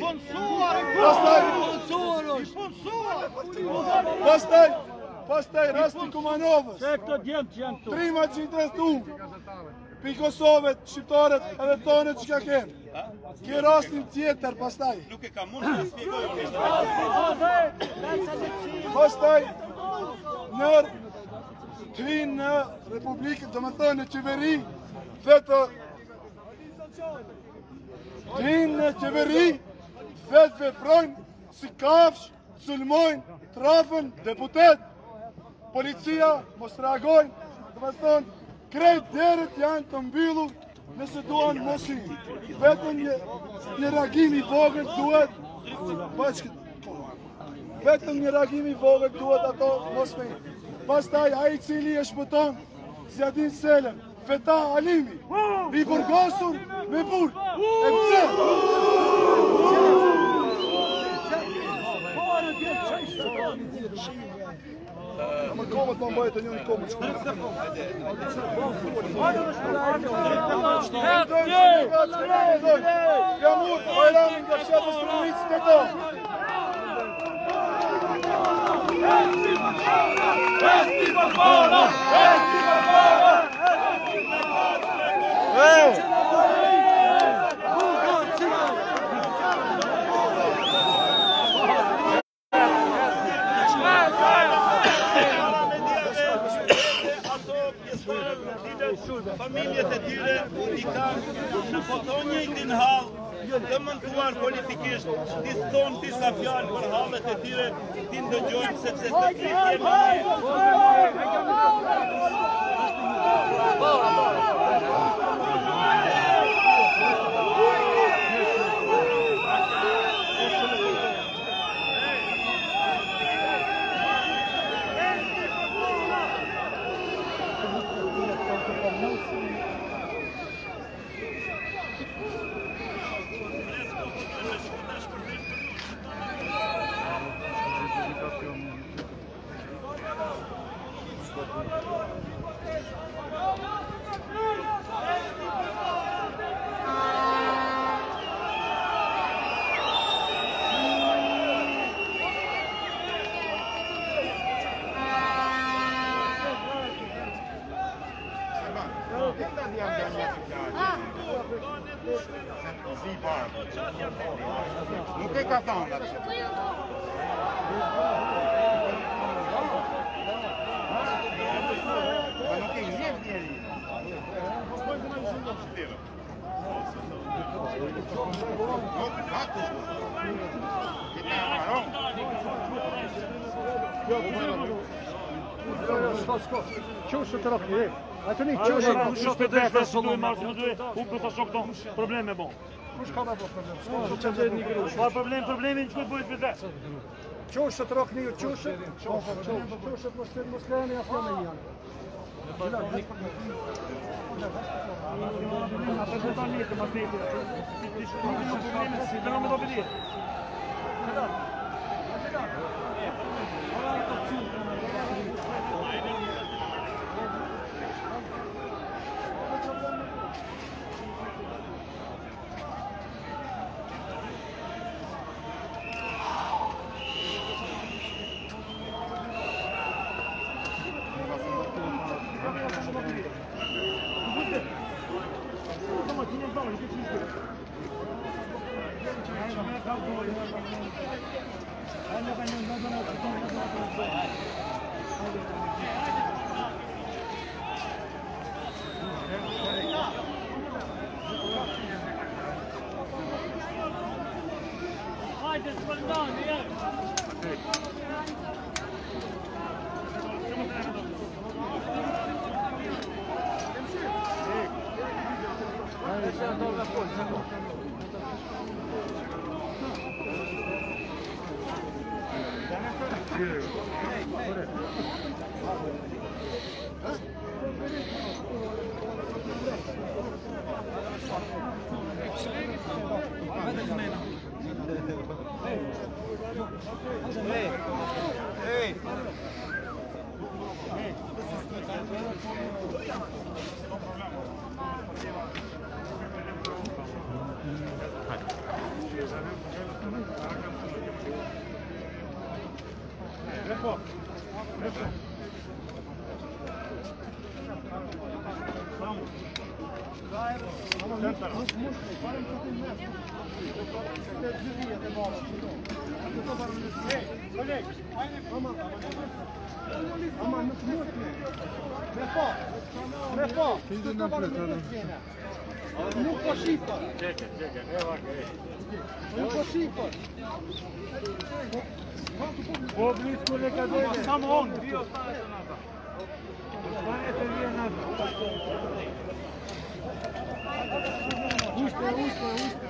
Pastaj rasti Kumanovës, 3 magjistratu, pi Kosovët, shqiptarët edhe tonet që ka kemë. Ke rastin tjetër pastaj. Nuk e ka mund të spjegoj. Pastaj të vinë në Republikën, do më thënë në qeveri, vetë të vinë në qeveri, vetë veprojnë si kafsh, sulmojnë, trafën, deputet, policia mos reagojnë, do më thënë, krejt deret janë të mbyllur nëse duan mosin. Vetëm një reagim i vogël duhet, vetëm një reagim i vogël duhet ato mos me. Pastaj a i cili e shpëton Zjadin Selem, Feta Alimi, i burgosur me burg. E pëse? Më komët më mbajtë një një komët. Jam urë, bajramin nga fshatës provincë të do. Familjet e tyre i kanë në potonjë i din hall të mëntuar politikisht, ti thonë disa fjalë për hallet e tyre, ti ndëgjojmë sepse të gjithë Vamos! Nu cred că asta am dat. Dar nu cred că e el. Qosë të rokni, atë një qosë të defë së duhe marë, më duhe u për të shok tonë probleme bon. Kush ka da po problem? Pa problemin që këtë bëjt vete? Qosë të rokni, qosë të moskeni a fjame janë. A prezentan një të marteti, të në me do bëdi. Nuk po shifër. Nuk po shifër. Po blisko le ka dojnë. Samo on. Ušte.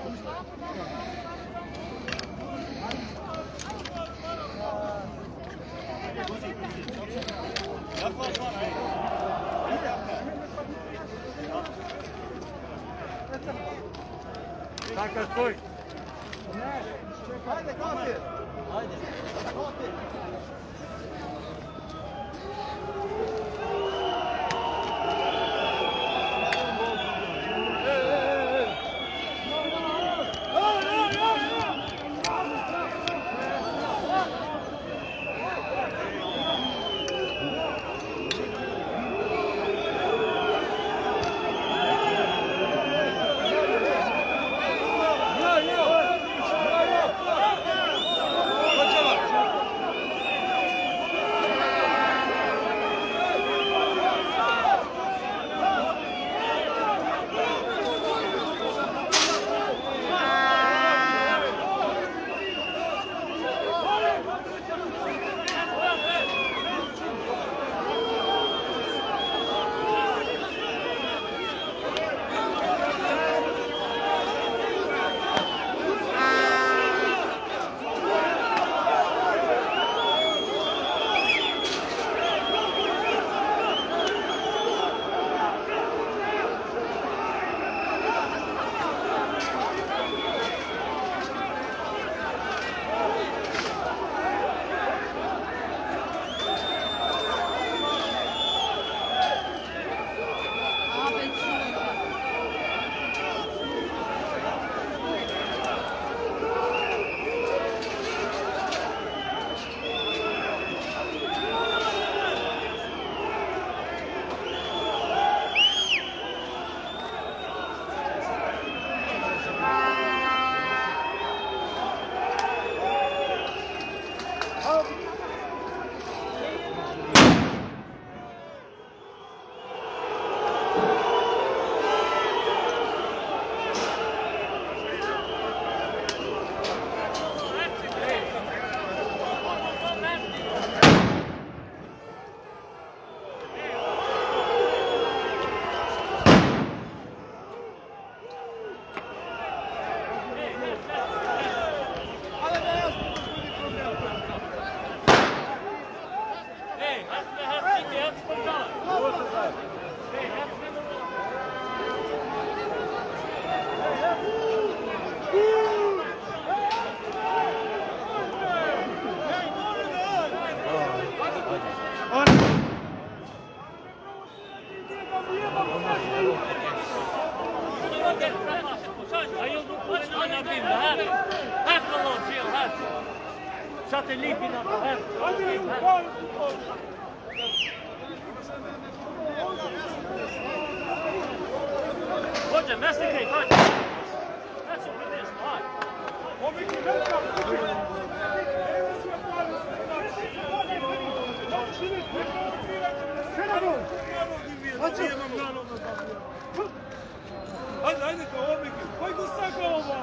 Taka stoj. Hajde, Kafir. Hajde. Hoće, mesti grej, hoće. Neću prideš, hajde. Ajde, kao obiki, koji go saka ovo?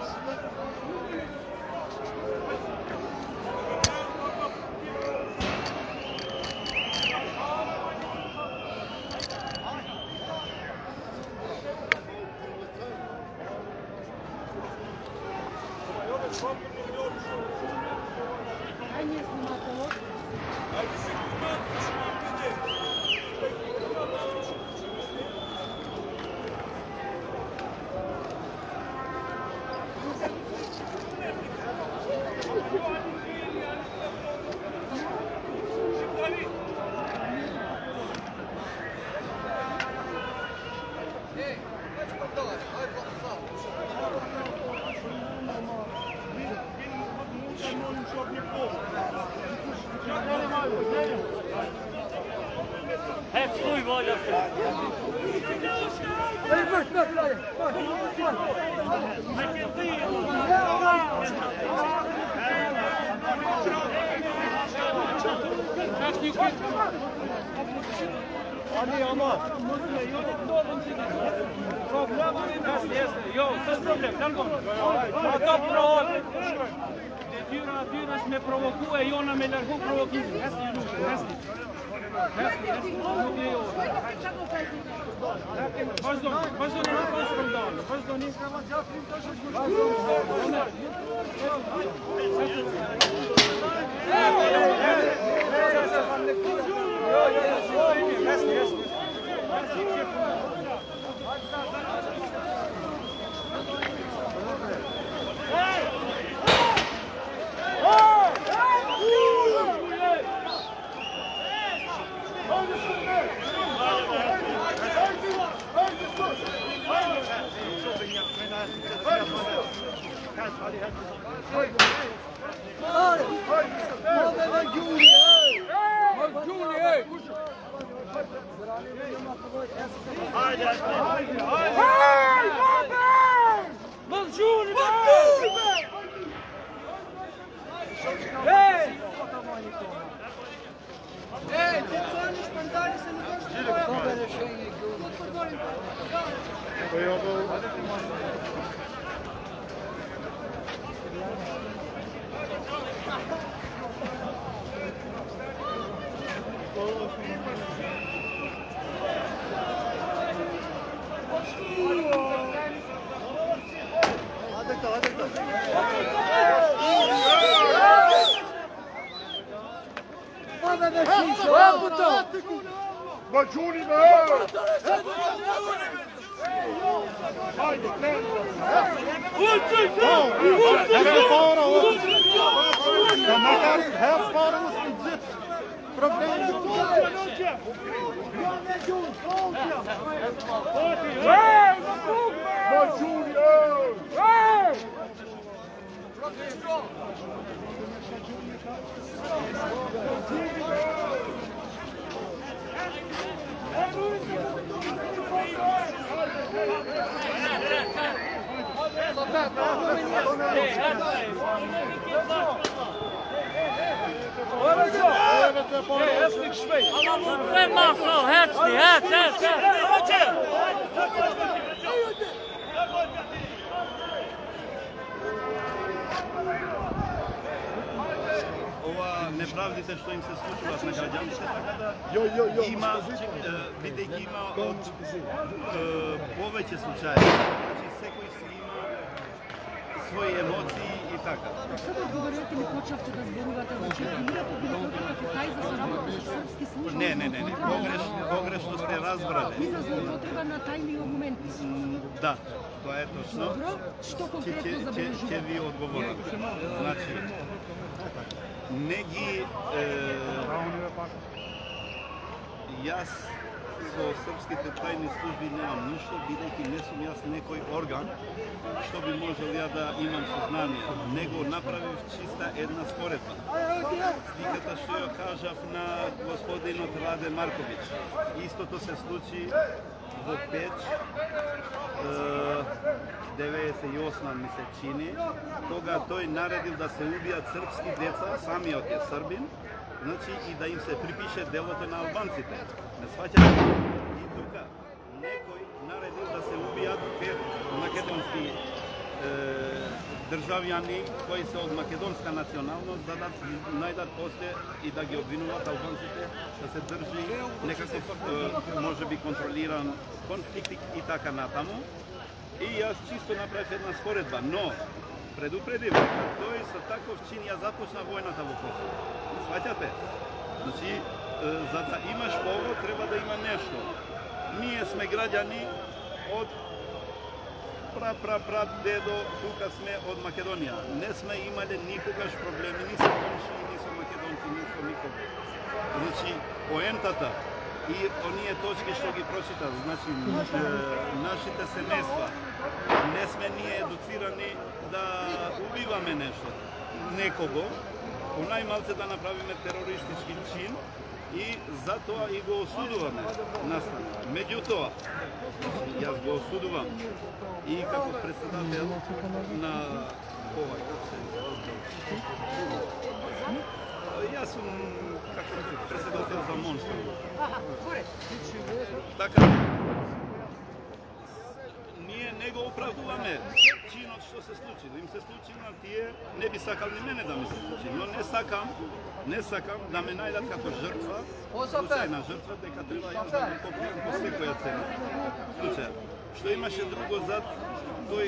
Hep stój, Wodia! Ani, ama. Jo, bez problem, dalgo. A dobro. Dyra me provokuje i ona me largu provokizmi. Hesti. Vazhdo në pas përndalë, vazhdo një. Bacuni be! Haydi, her sparımız zit. Problem Ova nepravdite što im se slučila na građanske, ima, vidite ima od poveće slučaje. Znači, всеки си има свои емоции и така. Sada odgovorite mi ko će da zboruvate, znači, primjerate bilo koga Kajza sa работа sa srpski Ne. Pogrešno ste razbrali. Za zloupotreba na tajni moment. Da, to je točno. Dobro, što konkretno zabeležujete? Će vi odgovoriti. Znači, neki jaz so srpskите tajni službi nemam ništa, бидејќи не сум јас некој орган што би можел ја да имам сознание, него направив чиста една споредба. Сликата што ја кажав на господинот Раде Марковиќ, истото се случи во Печ 98 ми се чини, кога тој наредил да се убијат српски деца, самиот е србин, значи и да им се припише делото на албанците. Не сваќате? И тука некој наредил да се убијат 5 македонски државјани кои се од македонска националност, за да најдат после и да ги обвинуваат албанците да се држи некаков можеби контролиран конфликт и така натаму. И јас чисто направив една споредба, но предупредив, тој со таков чин ја започна војната во Косово. Сваќате? Значи, за да имаш повод, треба да има нешто. Ние сме граѓани од дедо, тука сме од Македонија. Не сме имале никогаш проблеми, ни со комши, ни со македонци, ни со никога. Значи, поентата и оние точки што ги прочитав, значи, нашите семејства, не сме ние едуцирани да убиваме нешто, некого, по најмалце да направиме терористички чин и затоа и го осудуваме настан. Меѓутоа, јас го осудувам и како председател на овај, јас сум како председател за Монстр. Така, ние не го оправдуваме чинот што се случи. Да им се случи на тие, не би сакал ни мене да ми се случи, но не сакам да ме најдат како жртва, случајна жртва, дека треба јас да го покријам по секоја цена. Случај, што имаше друго зад тој...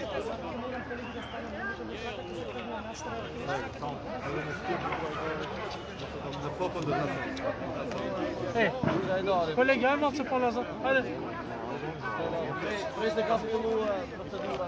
Colegi, hai noapte pe la Haide! Vrei să cazi pe procedura,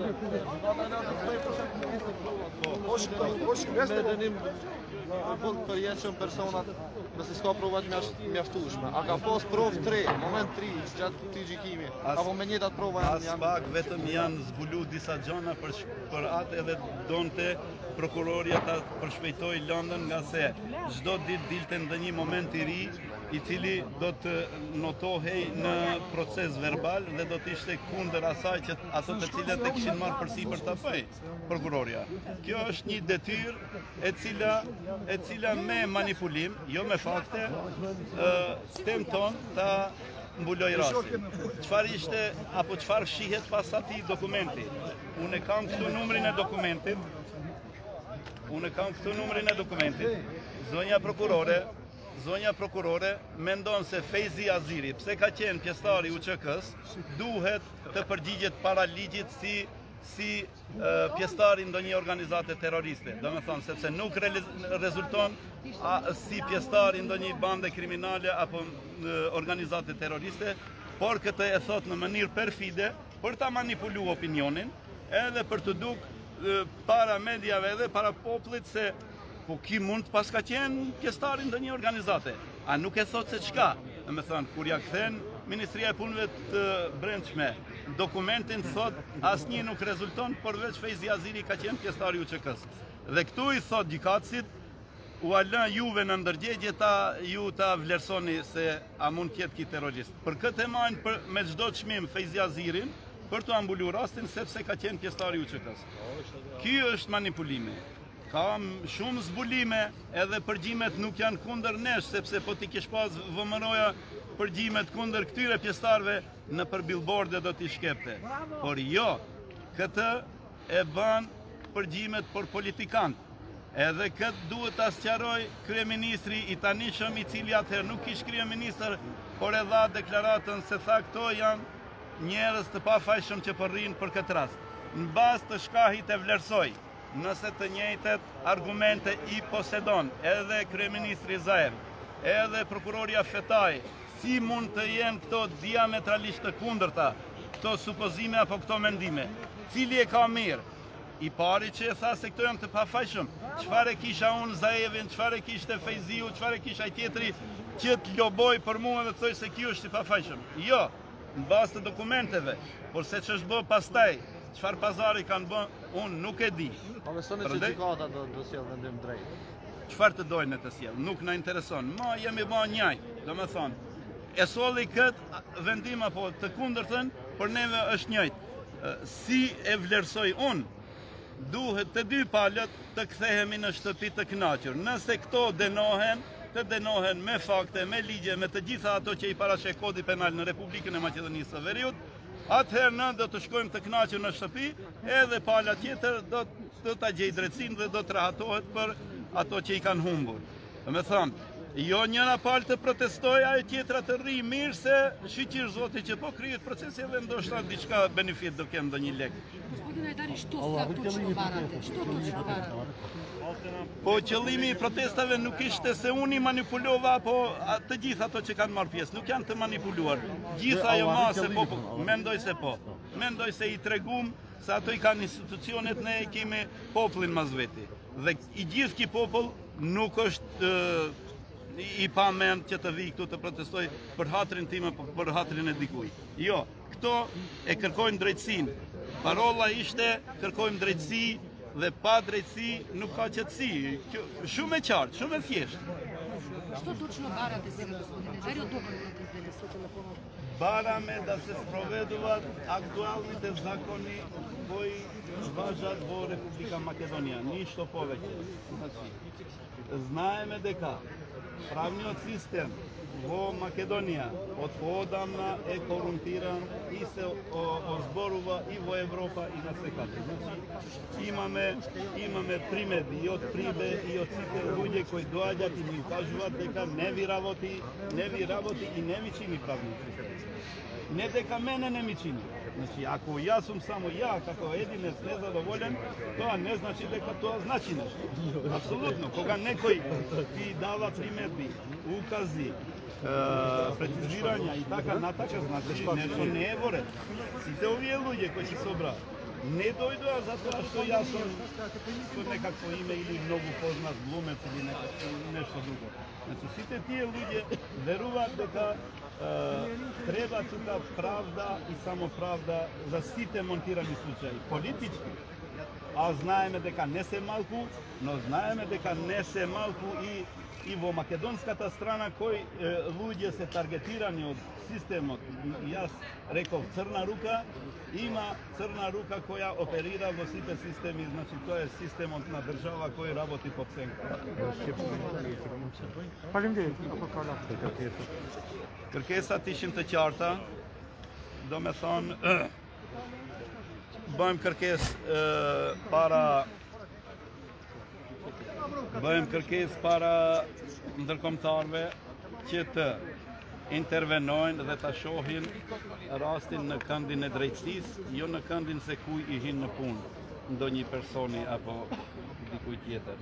përjetshëm personat me se s'ka provat mjaftueshme. A ka pas provë 3, moment 3, gjatë këtij gjykimi, apo me njëjtat prova janë pak vetëm janë zbulu disa gjëna për atë edhe donte prokuroria ta përshpejtoj lëndën nga se çdo ditë dilte ndonjë moment i ri i cili do të notohej në proces verbal dhe do të ishte kundër asaj që ato të cilat e kishin marrë përsipër ta bëj prokuroria. Kjo është një detyrë e cila me manipulim, jo me fakte, tenton ta mbuloj rastin. Çfarë ishte apo çfarë shihet pas atij dokumenti? Unë kam këtu numrin e dokumentit. Zonja prokurore mendon se Fejzi Aziri, pse ka qenë pjesëtari i UÇK-s, duhet të përgjigjet para ligjit si pjesëtari ndonjë organizate terroriste. Domethënë sepse nuk rezulton si pjesëtari ndonjë bande kriminale apo organizate terroriste, por këtë e thot në mënyrë perfide për ta manipuluar opinionin, edhe për të duk para mediave edhe para popullit se po ki mund pas ka qenë pjesëtari ndonjë organizate. A nuk e thot se çka? Me thënë, kur ja kthen Ministria e Punëve të Brendshme, dokumentin thot asnjë nuk rezulton, përveç Fejzi Aziri ka qenë pjesëtari i UÇK-s. Dhe këtu i thot gjykatësit, u lën juve në ndërgjegje ju ta vlerësoni se a mund tjetë ki terrorist. Për këtë e majnë me çdo çmim Fejzi Azirin për të ambuluar rastin sepse ka qenë pjesëtari i UÇK-s. Ky është manipulimi. Kam shumë zbulime, edhe përgjimet nuk janë kundër nesh, sepse po t'i kish pas vëmëroja përgjimet kundër këtyre pjesëtarëve në për billboarde do t'i shkepte. Por jo, këtë e bën përgjimet për politikantë. Edhe këtë duhet ta sqaroj kryeministri i tanishëm, i cili atëherë nuk ish kryeministër, por e dha deklaratën se tha këto janë njerëz të pafajshëm që po rrinë për këtë rast. Në bazë të shkahit e vlerësoj. Nëse të njëjtet argumente i posedon edhe kryeministri Zaev, edhe prokuroria Fetaj, si mund të jenë këto diametralisht të kundërta, këto supozime apo këto mendime. Cili e ka mirë? I pari që e tha se këto janë të pafajshëm. Çfarë kisha unë Zaevin, çfarë kishte Fejziu, çfarë kisha i tjetri që të loboj për mua dhe të thoj se kjo është i pafajshëm. Jo, në bazë të dokumenteve, por se që është bë pastaj, çfarë pazari kanë bë, unë nuk e di. A besoni që gjykata do sjellë vendim drejt? Çfarë të dojnë të sjellë, nuk na intereson. Ma jemi bë njëj, do me thonë, e solli këtë vendim apo të kundërtën, për neve është njëjtë. Si e vlerësoj unë, duhet të dy palët të kthehemi në shtëpi të kënaqur. Nëse këto denohen, të denohen me fakte, me ligje, me të gjitha ato që i parashek kodi penal në Republikën e Maqedonisë së Veriut, atëherë ne do të shkojmë të kënaqur në shtëpi, edhe pala tjetër do ta gjejë drejtësinë dhe do të rahatohet për ato që i kanë humbur. Do me thonë, jo njëra palë të protestoj, ajo tjetra të rri mirë se shqyqir zoti që po kryet procesi dhe ndoshta diçka benefit do kemë ndonjë lek. Gospodine Ajdari, što sad točno varate? Što točno varate? Po qëllimi i protestave nuk ishte se unë i manipulova, po të gjitha ato që kanë marrë pjesë, nuk janë të manipuluar. Gjitha ajo masë, mendoj se po. Mendoj se i tregum se ato i kanë institucionet, ne i kemi popullin mas veti. Dhe i gjithë ki popull nuk është i pa mend që të vi këtu të protestoj për hatrin time, për hatrin e dikuj. Jo, këto e kërkojnë drejtësinë. Parolla ishte kërkojmë drejtësi dhe pa drejtësi nuk ka qetësi. Shumë e qartë, shumë e thjeshtë. Što točno varate sada, gospodine Ajdari, od toga protest? Barame da se sproveduvat aktualните закони koji važat vo Republika Makedonija, ništa повеќе. Значи, знаеме дека правниот систем во Македонија од поодамна е корумпиран и се озборува и во Европа и на секаде. Значи, имаме примери и од Прибе и од сите луѓе кои доаѓаат и ни укажуваат дека не ви работи и не ви чини правниот систем. Не дека мене не ми чини. Значи, ако јас сум само ја, како единец незадоволен, тоа не значи дека тоа значи нешто. Апсолутно. Кога некој ти дава примерби, укази, прецизирања и така натака, значи нешто не е во ред. Сите овие луѓе кои се собраа не дојдоа затоа што јас сум со некакво име или многу познат глумец или нешто друго. Значи, сите тие луѓе веруваат дека треба тука правда и само правда за сите монтирани случаи. Политички, а знаеме дека не се малку, но знаеме дека не се малку и во македонската страна кои луѓе се таргетирани од системот. Јас реков црна рука, има црна рука која оперира во сите системи, значи тоа е системот на држава кој работи под сенка. Kërkesat ishin të qarta, do me thonë, bëjmë kërkes para ndërkombëtarëve që të intervenojnë dhe ta shohin rastin në këndin e drejtësisë, jo në këndin se kuj i hin në punë, ndonjë personi apo dikuj tjetër.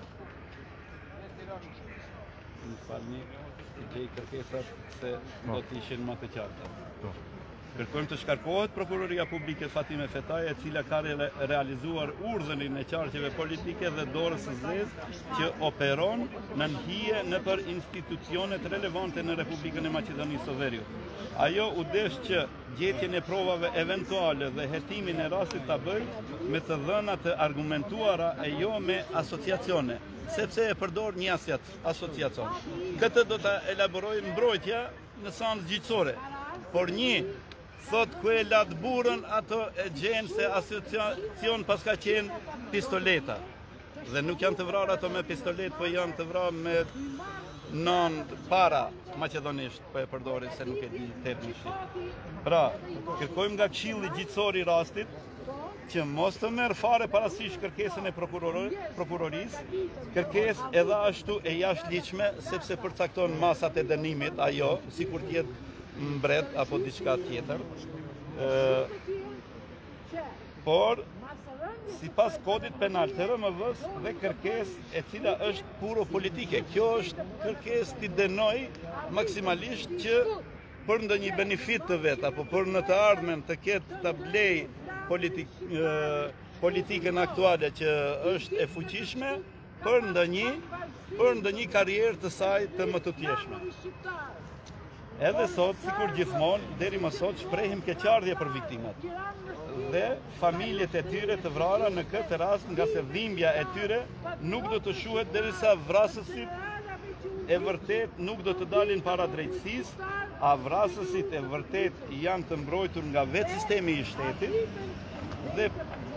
Më falni, gjej kërkesat se do të ishin më të qarta. Kërkojmë të shkarkohet Prokuroria Publike Fatime Fetaj, e cila ka realizuar urdhënin e qarqeve politike dhe dorës së zezë që operon në nhije nëpër institucionet relevante në Republikën e Maqedonisë së Veriut. Ajo u desh që gjetjen e provave eventuale dhe hetimin e rastit ta bëjë me të dhëna të argumentuara e jo me asociacione, sepse e përdor një asociacion. Këtë do ta elaborojë mbrojtja në sanë gjyqësore, por një thot ku e latë burën, ato e gjenë se asociacion pas ka qenë pistoleta. Dhe nuk janë të vrarë ato me pistolet, po janë të vrarë me para maqedonisht, po e përdori se nuk e di termisht. Pra, kërkojmë nga këshilli gjyqësor i rastit që mos të merë fare parasysh kërkesën e prokurorisë, kërkesë edhe ashtu e jashtëligjshme, sepse përcakton masat e dënimit, ajo, sikur t'jetë mbret apo diçka tjetër. Por sipas kodit penal të RMV-s dhe kërkesë e cila është puro politike. Kjo është kërkesë t'i dënoj maksimalisht që për ndonjë benefit të vet apo për në të ardhmen të ketë ta blej politikën aktuale që është e fuqishme për ndonjë karrierë të saj të më të tjeshme. Edhe sot, sikur gjithmonë, deri më sot shprehim keqardhje për viktimat dhe familjet e tyre të vrara në këtë rast, nga se dhimbja e tyre nuk do të shuhet derisa vrasësit e vërtet nuk do të dalin para drejtësisë, a vrasësit e vërtet janë të mbrojtur nga vetë sistemi i shtetit dhe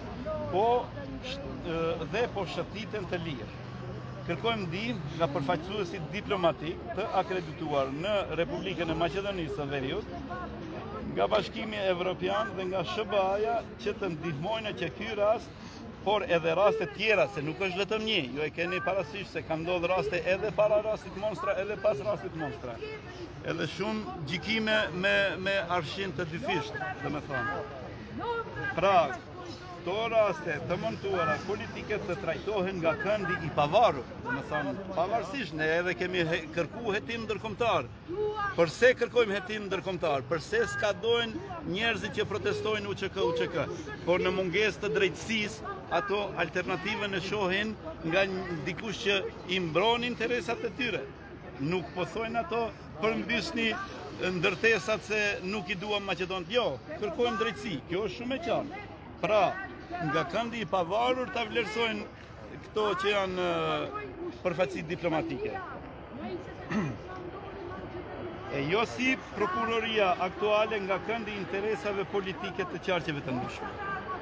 po shëtiten të lirë. Kërkojmë ndihmë nga përfaqësuesit diplomatik të akredituar në Republikën e Maqedonisë së Veriut, nga Bashkimi Evropian dhe nga SBA-ja që të ndihmojnë që ky rast, por edhe raste tjera, se nuk është vetëm një, ju e keni parasysh se ka ndodhur raste edhe para rastit Monstra, edhe pas rastit Monstra. Edhe shumë gjykime me arshin të dyfisht, domethënë. Pra, këto raste të montuara politike të trajtohen nga këndi i pavarur, domethënë pavarësisht ne edhe kemi kërkuar hetim ndërkombëtar. Përse kërkojmë hetim ndërkombëtar? Përse skadojnë njerëzit që protestojnë UÇK, por në mungesë të drejtësisë ato alternativën e shohin nga dikush që i mbron interesat e tyre. Nuk po thojnë ato përmbysni ndërtesat se nuk i duam Maqedonët. Jo, kërkojmë drejtësi. Kjo është shumë e qartë. Pra, nga këndi i pavarur ta vlerësojnë këto që janë përfaqësi diplomatike. E jo si prokuroria aktuale nga këndi i interesave politike të qarqeve të ndryshme.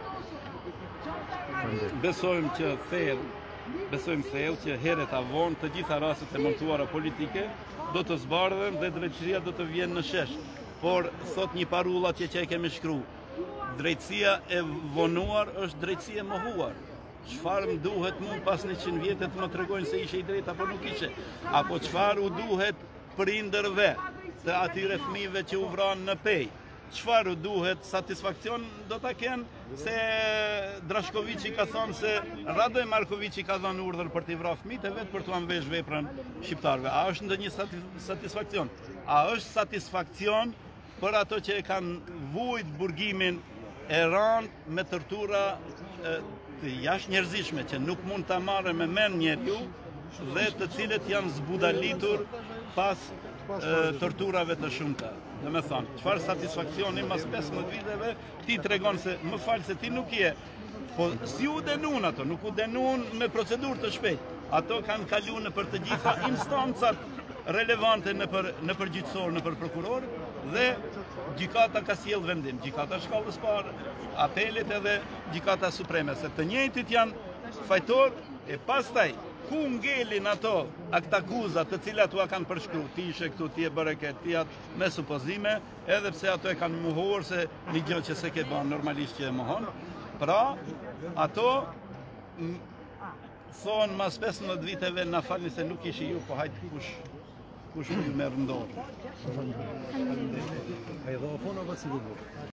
Besojmë thellë që herët avon të gjitha rastet e montuara politike do të zbardhen dhe drejtësia do të vjen në shesh. Por thot një parulla që e kemi shkruar, drejtësia e vonuar është drejtësia e mohuar. Çfarë më duhet mu pas 100 vjetë të më tregojnë se ishe i drejtë apo nuk ishe? Apo çfarë u duhet prindërve të atyre fëmijëve që u vranë në pej? Çfarë u duhet satisfakcion do ta kenë se Drashkoviçi ka thonë se Radoj Markoviçi ka dhënë urdhër për t'i vrarë fëmijët e vet për t'u anvesh veprën shqiptarëve. A është ndonjë satisfakcion? A është satisfakcion për ato që e kanë vujt burgimin e rënd me tortura të jashtënjerëzishme që nuk mund ta marrë me mend njeriu dhe të cilët janë zbudalitur pas torturave të shumta. Domethënë, çfarë satisfaksioni mas 15 viteve ti tregon se më fal se ti nuk je. Po si u denun ato, nuk u denun me procedurë të shpejtë. Ato kanë kaluar në për të gjitha instancat relevante në për gjyqësor, në për prokuror dhe gjykata ka sjell vendim. Gjykata shkallës parë, apelet edhe gjykata supreme, se të njëjtit janë fajtor e pastaj ku ngelin ato aktakuza të cilat ua kanë përshkruar, ti ishe këtu, ti e bëre këtë, ti atë me supozime, edhe pse ato e kanë mohuar se një gjë që se ke bën normalisht që e mohon. Pra, ato thonë mas 15 viteve na falni se nuk ishi ju, po hajtë kush ju merr ndorë.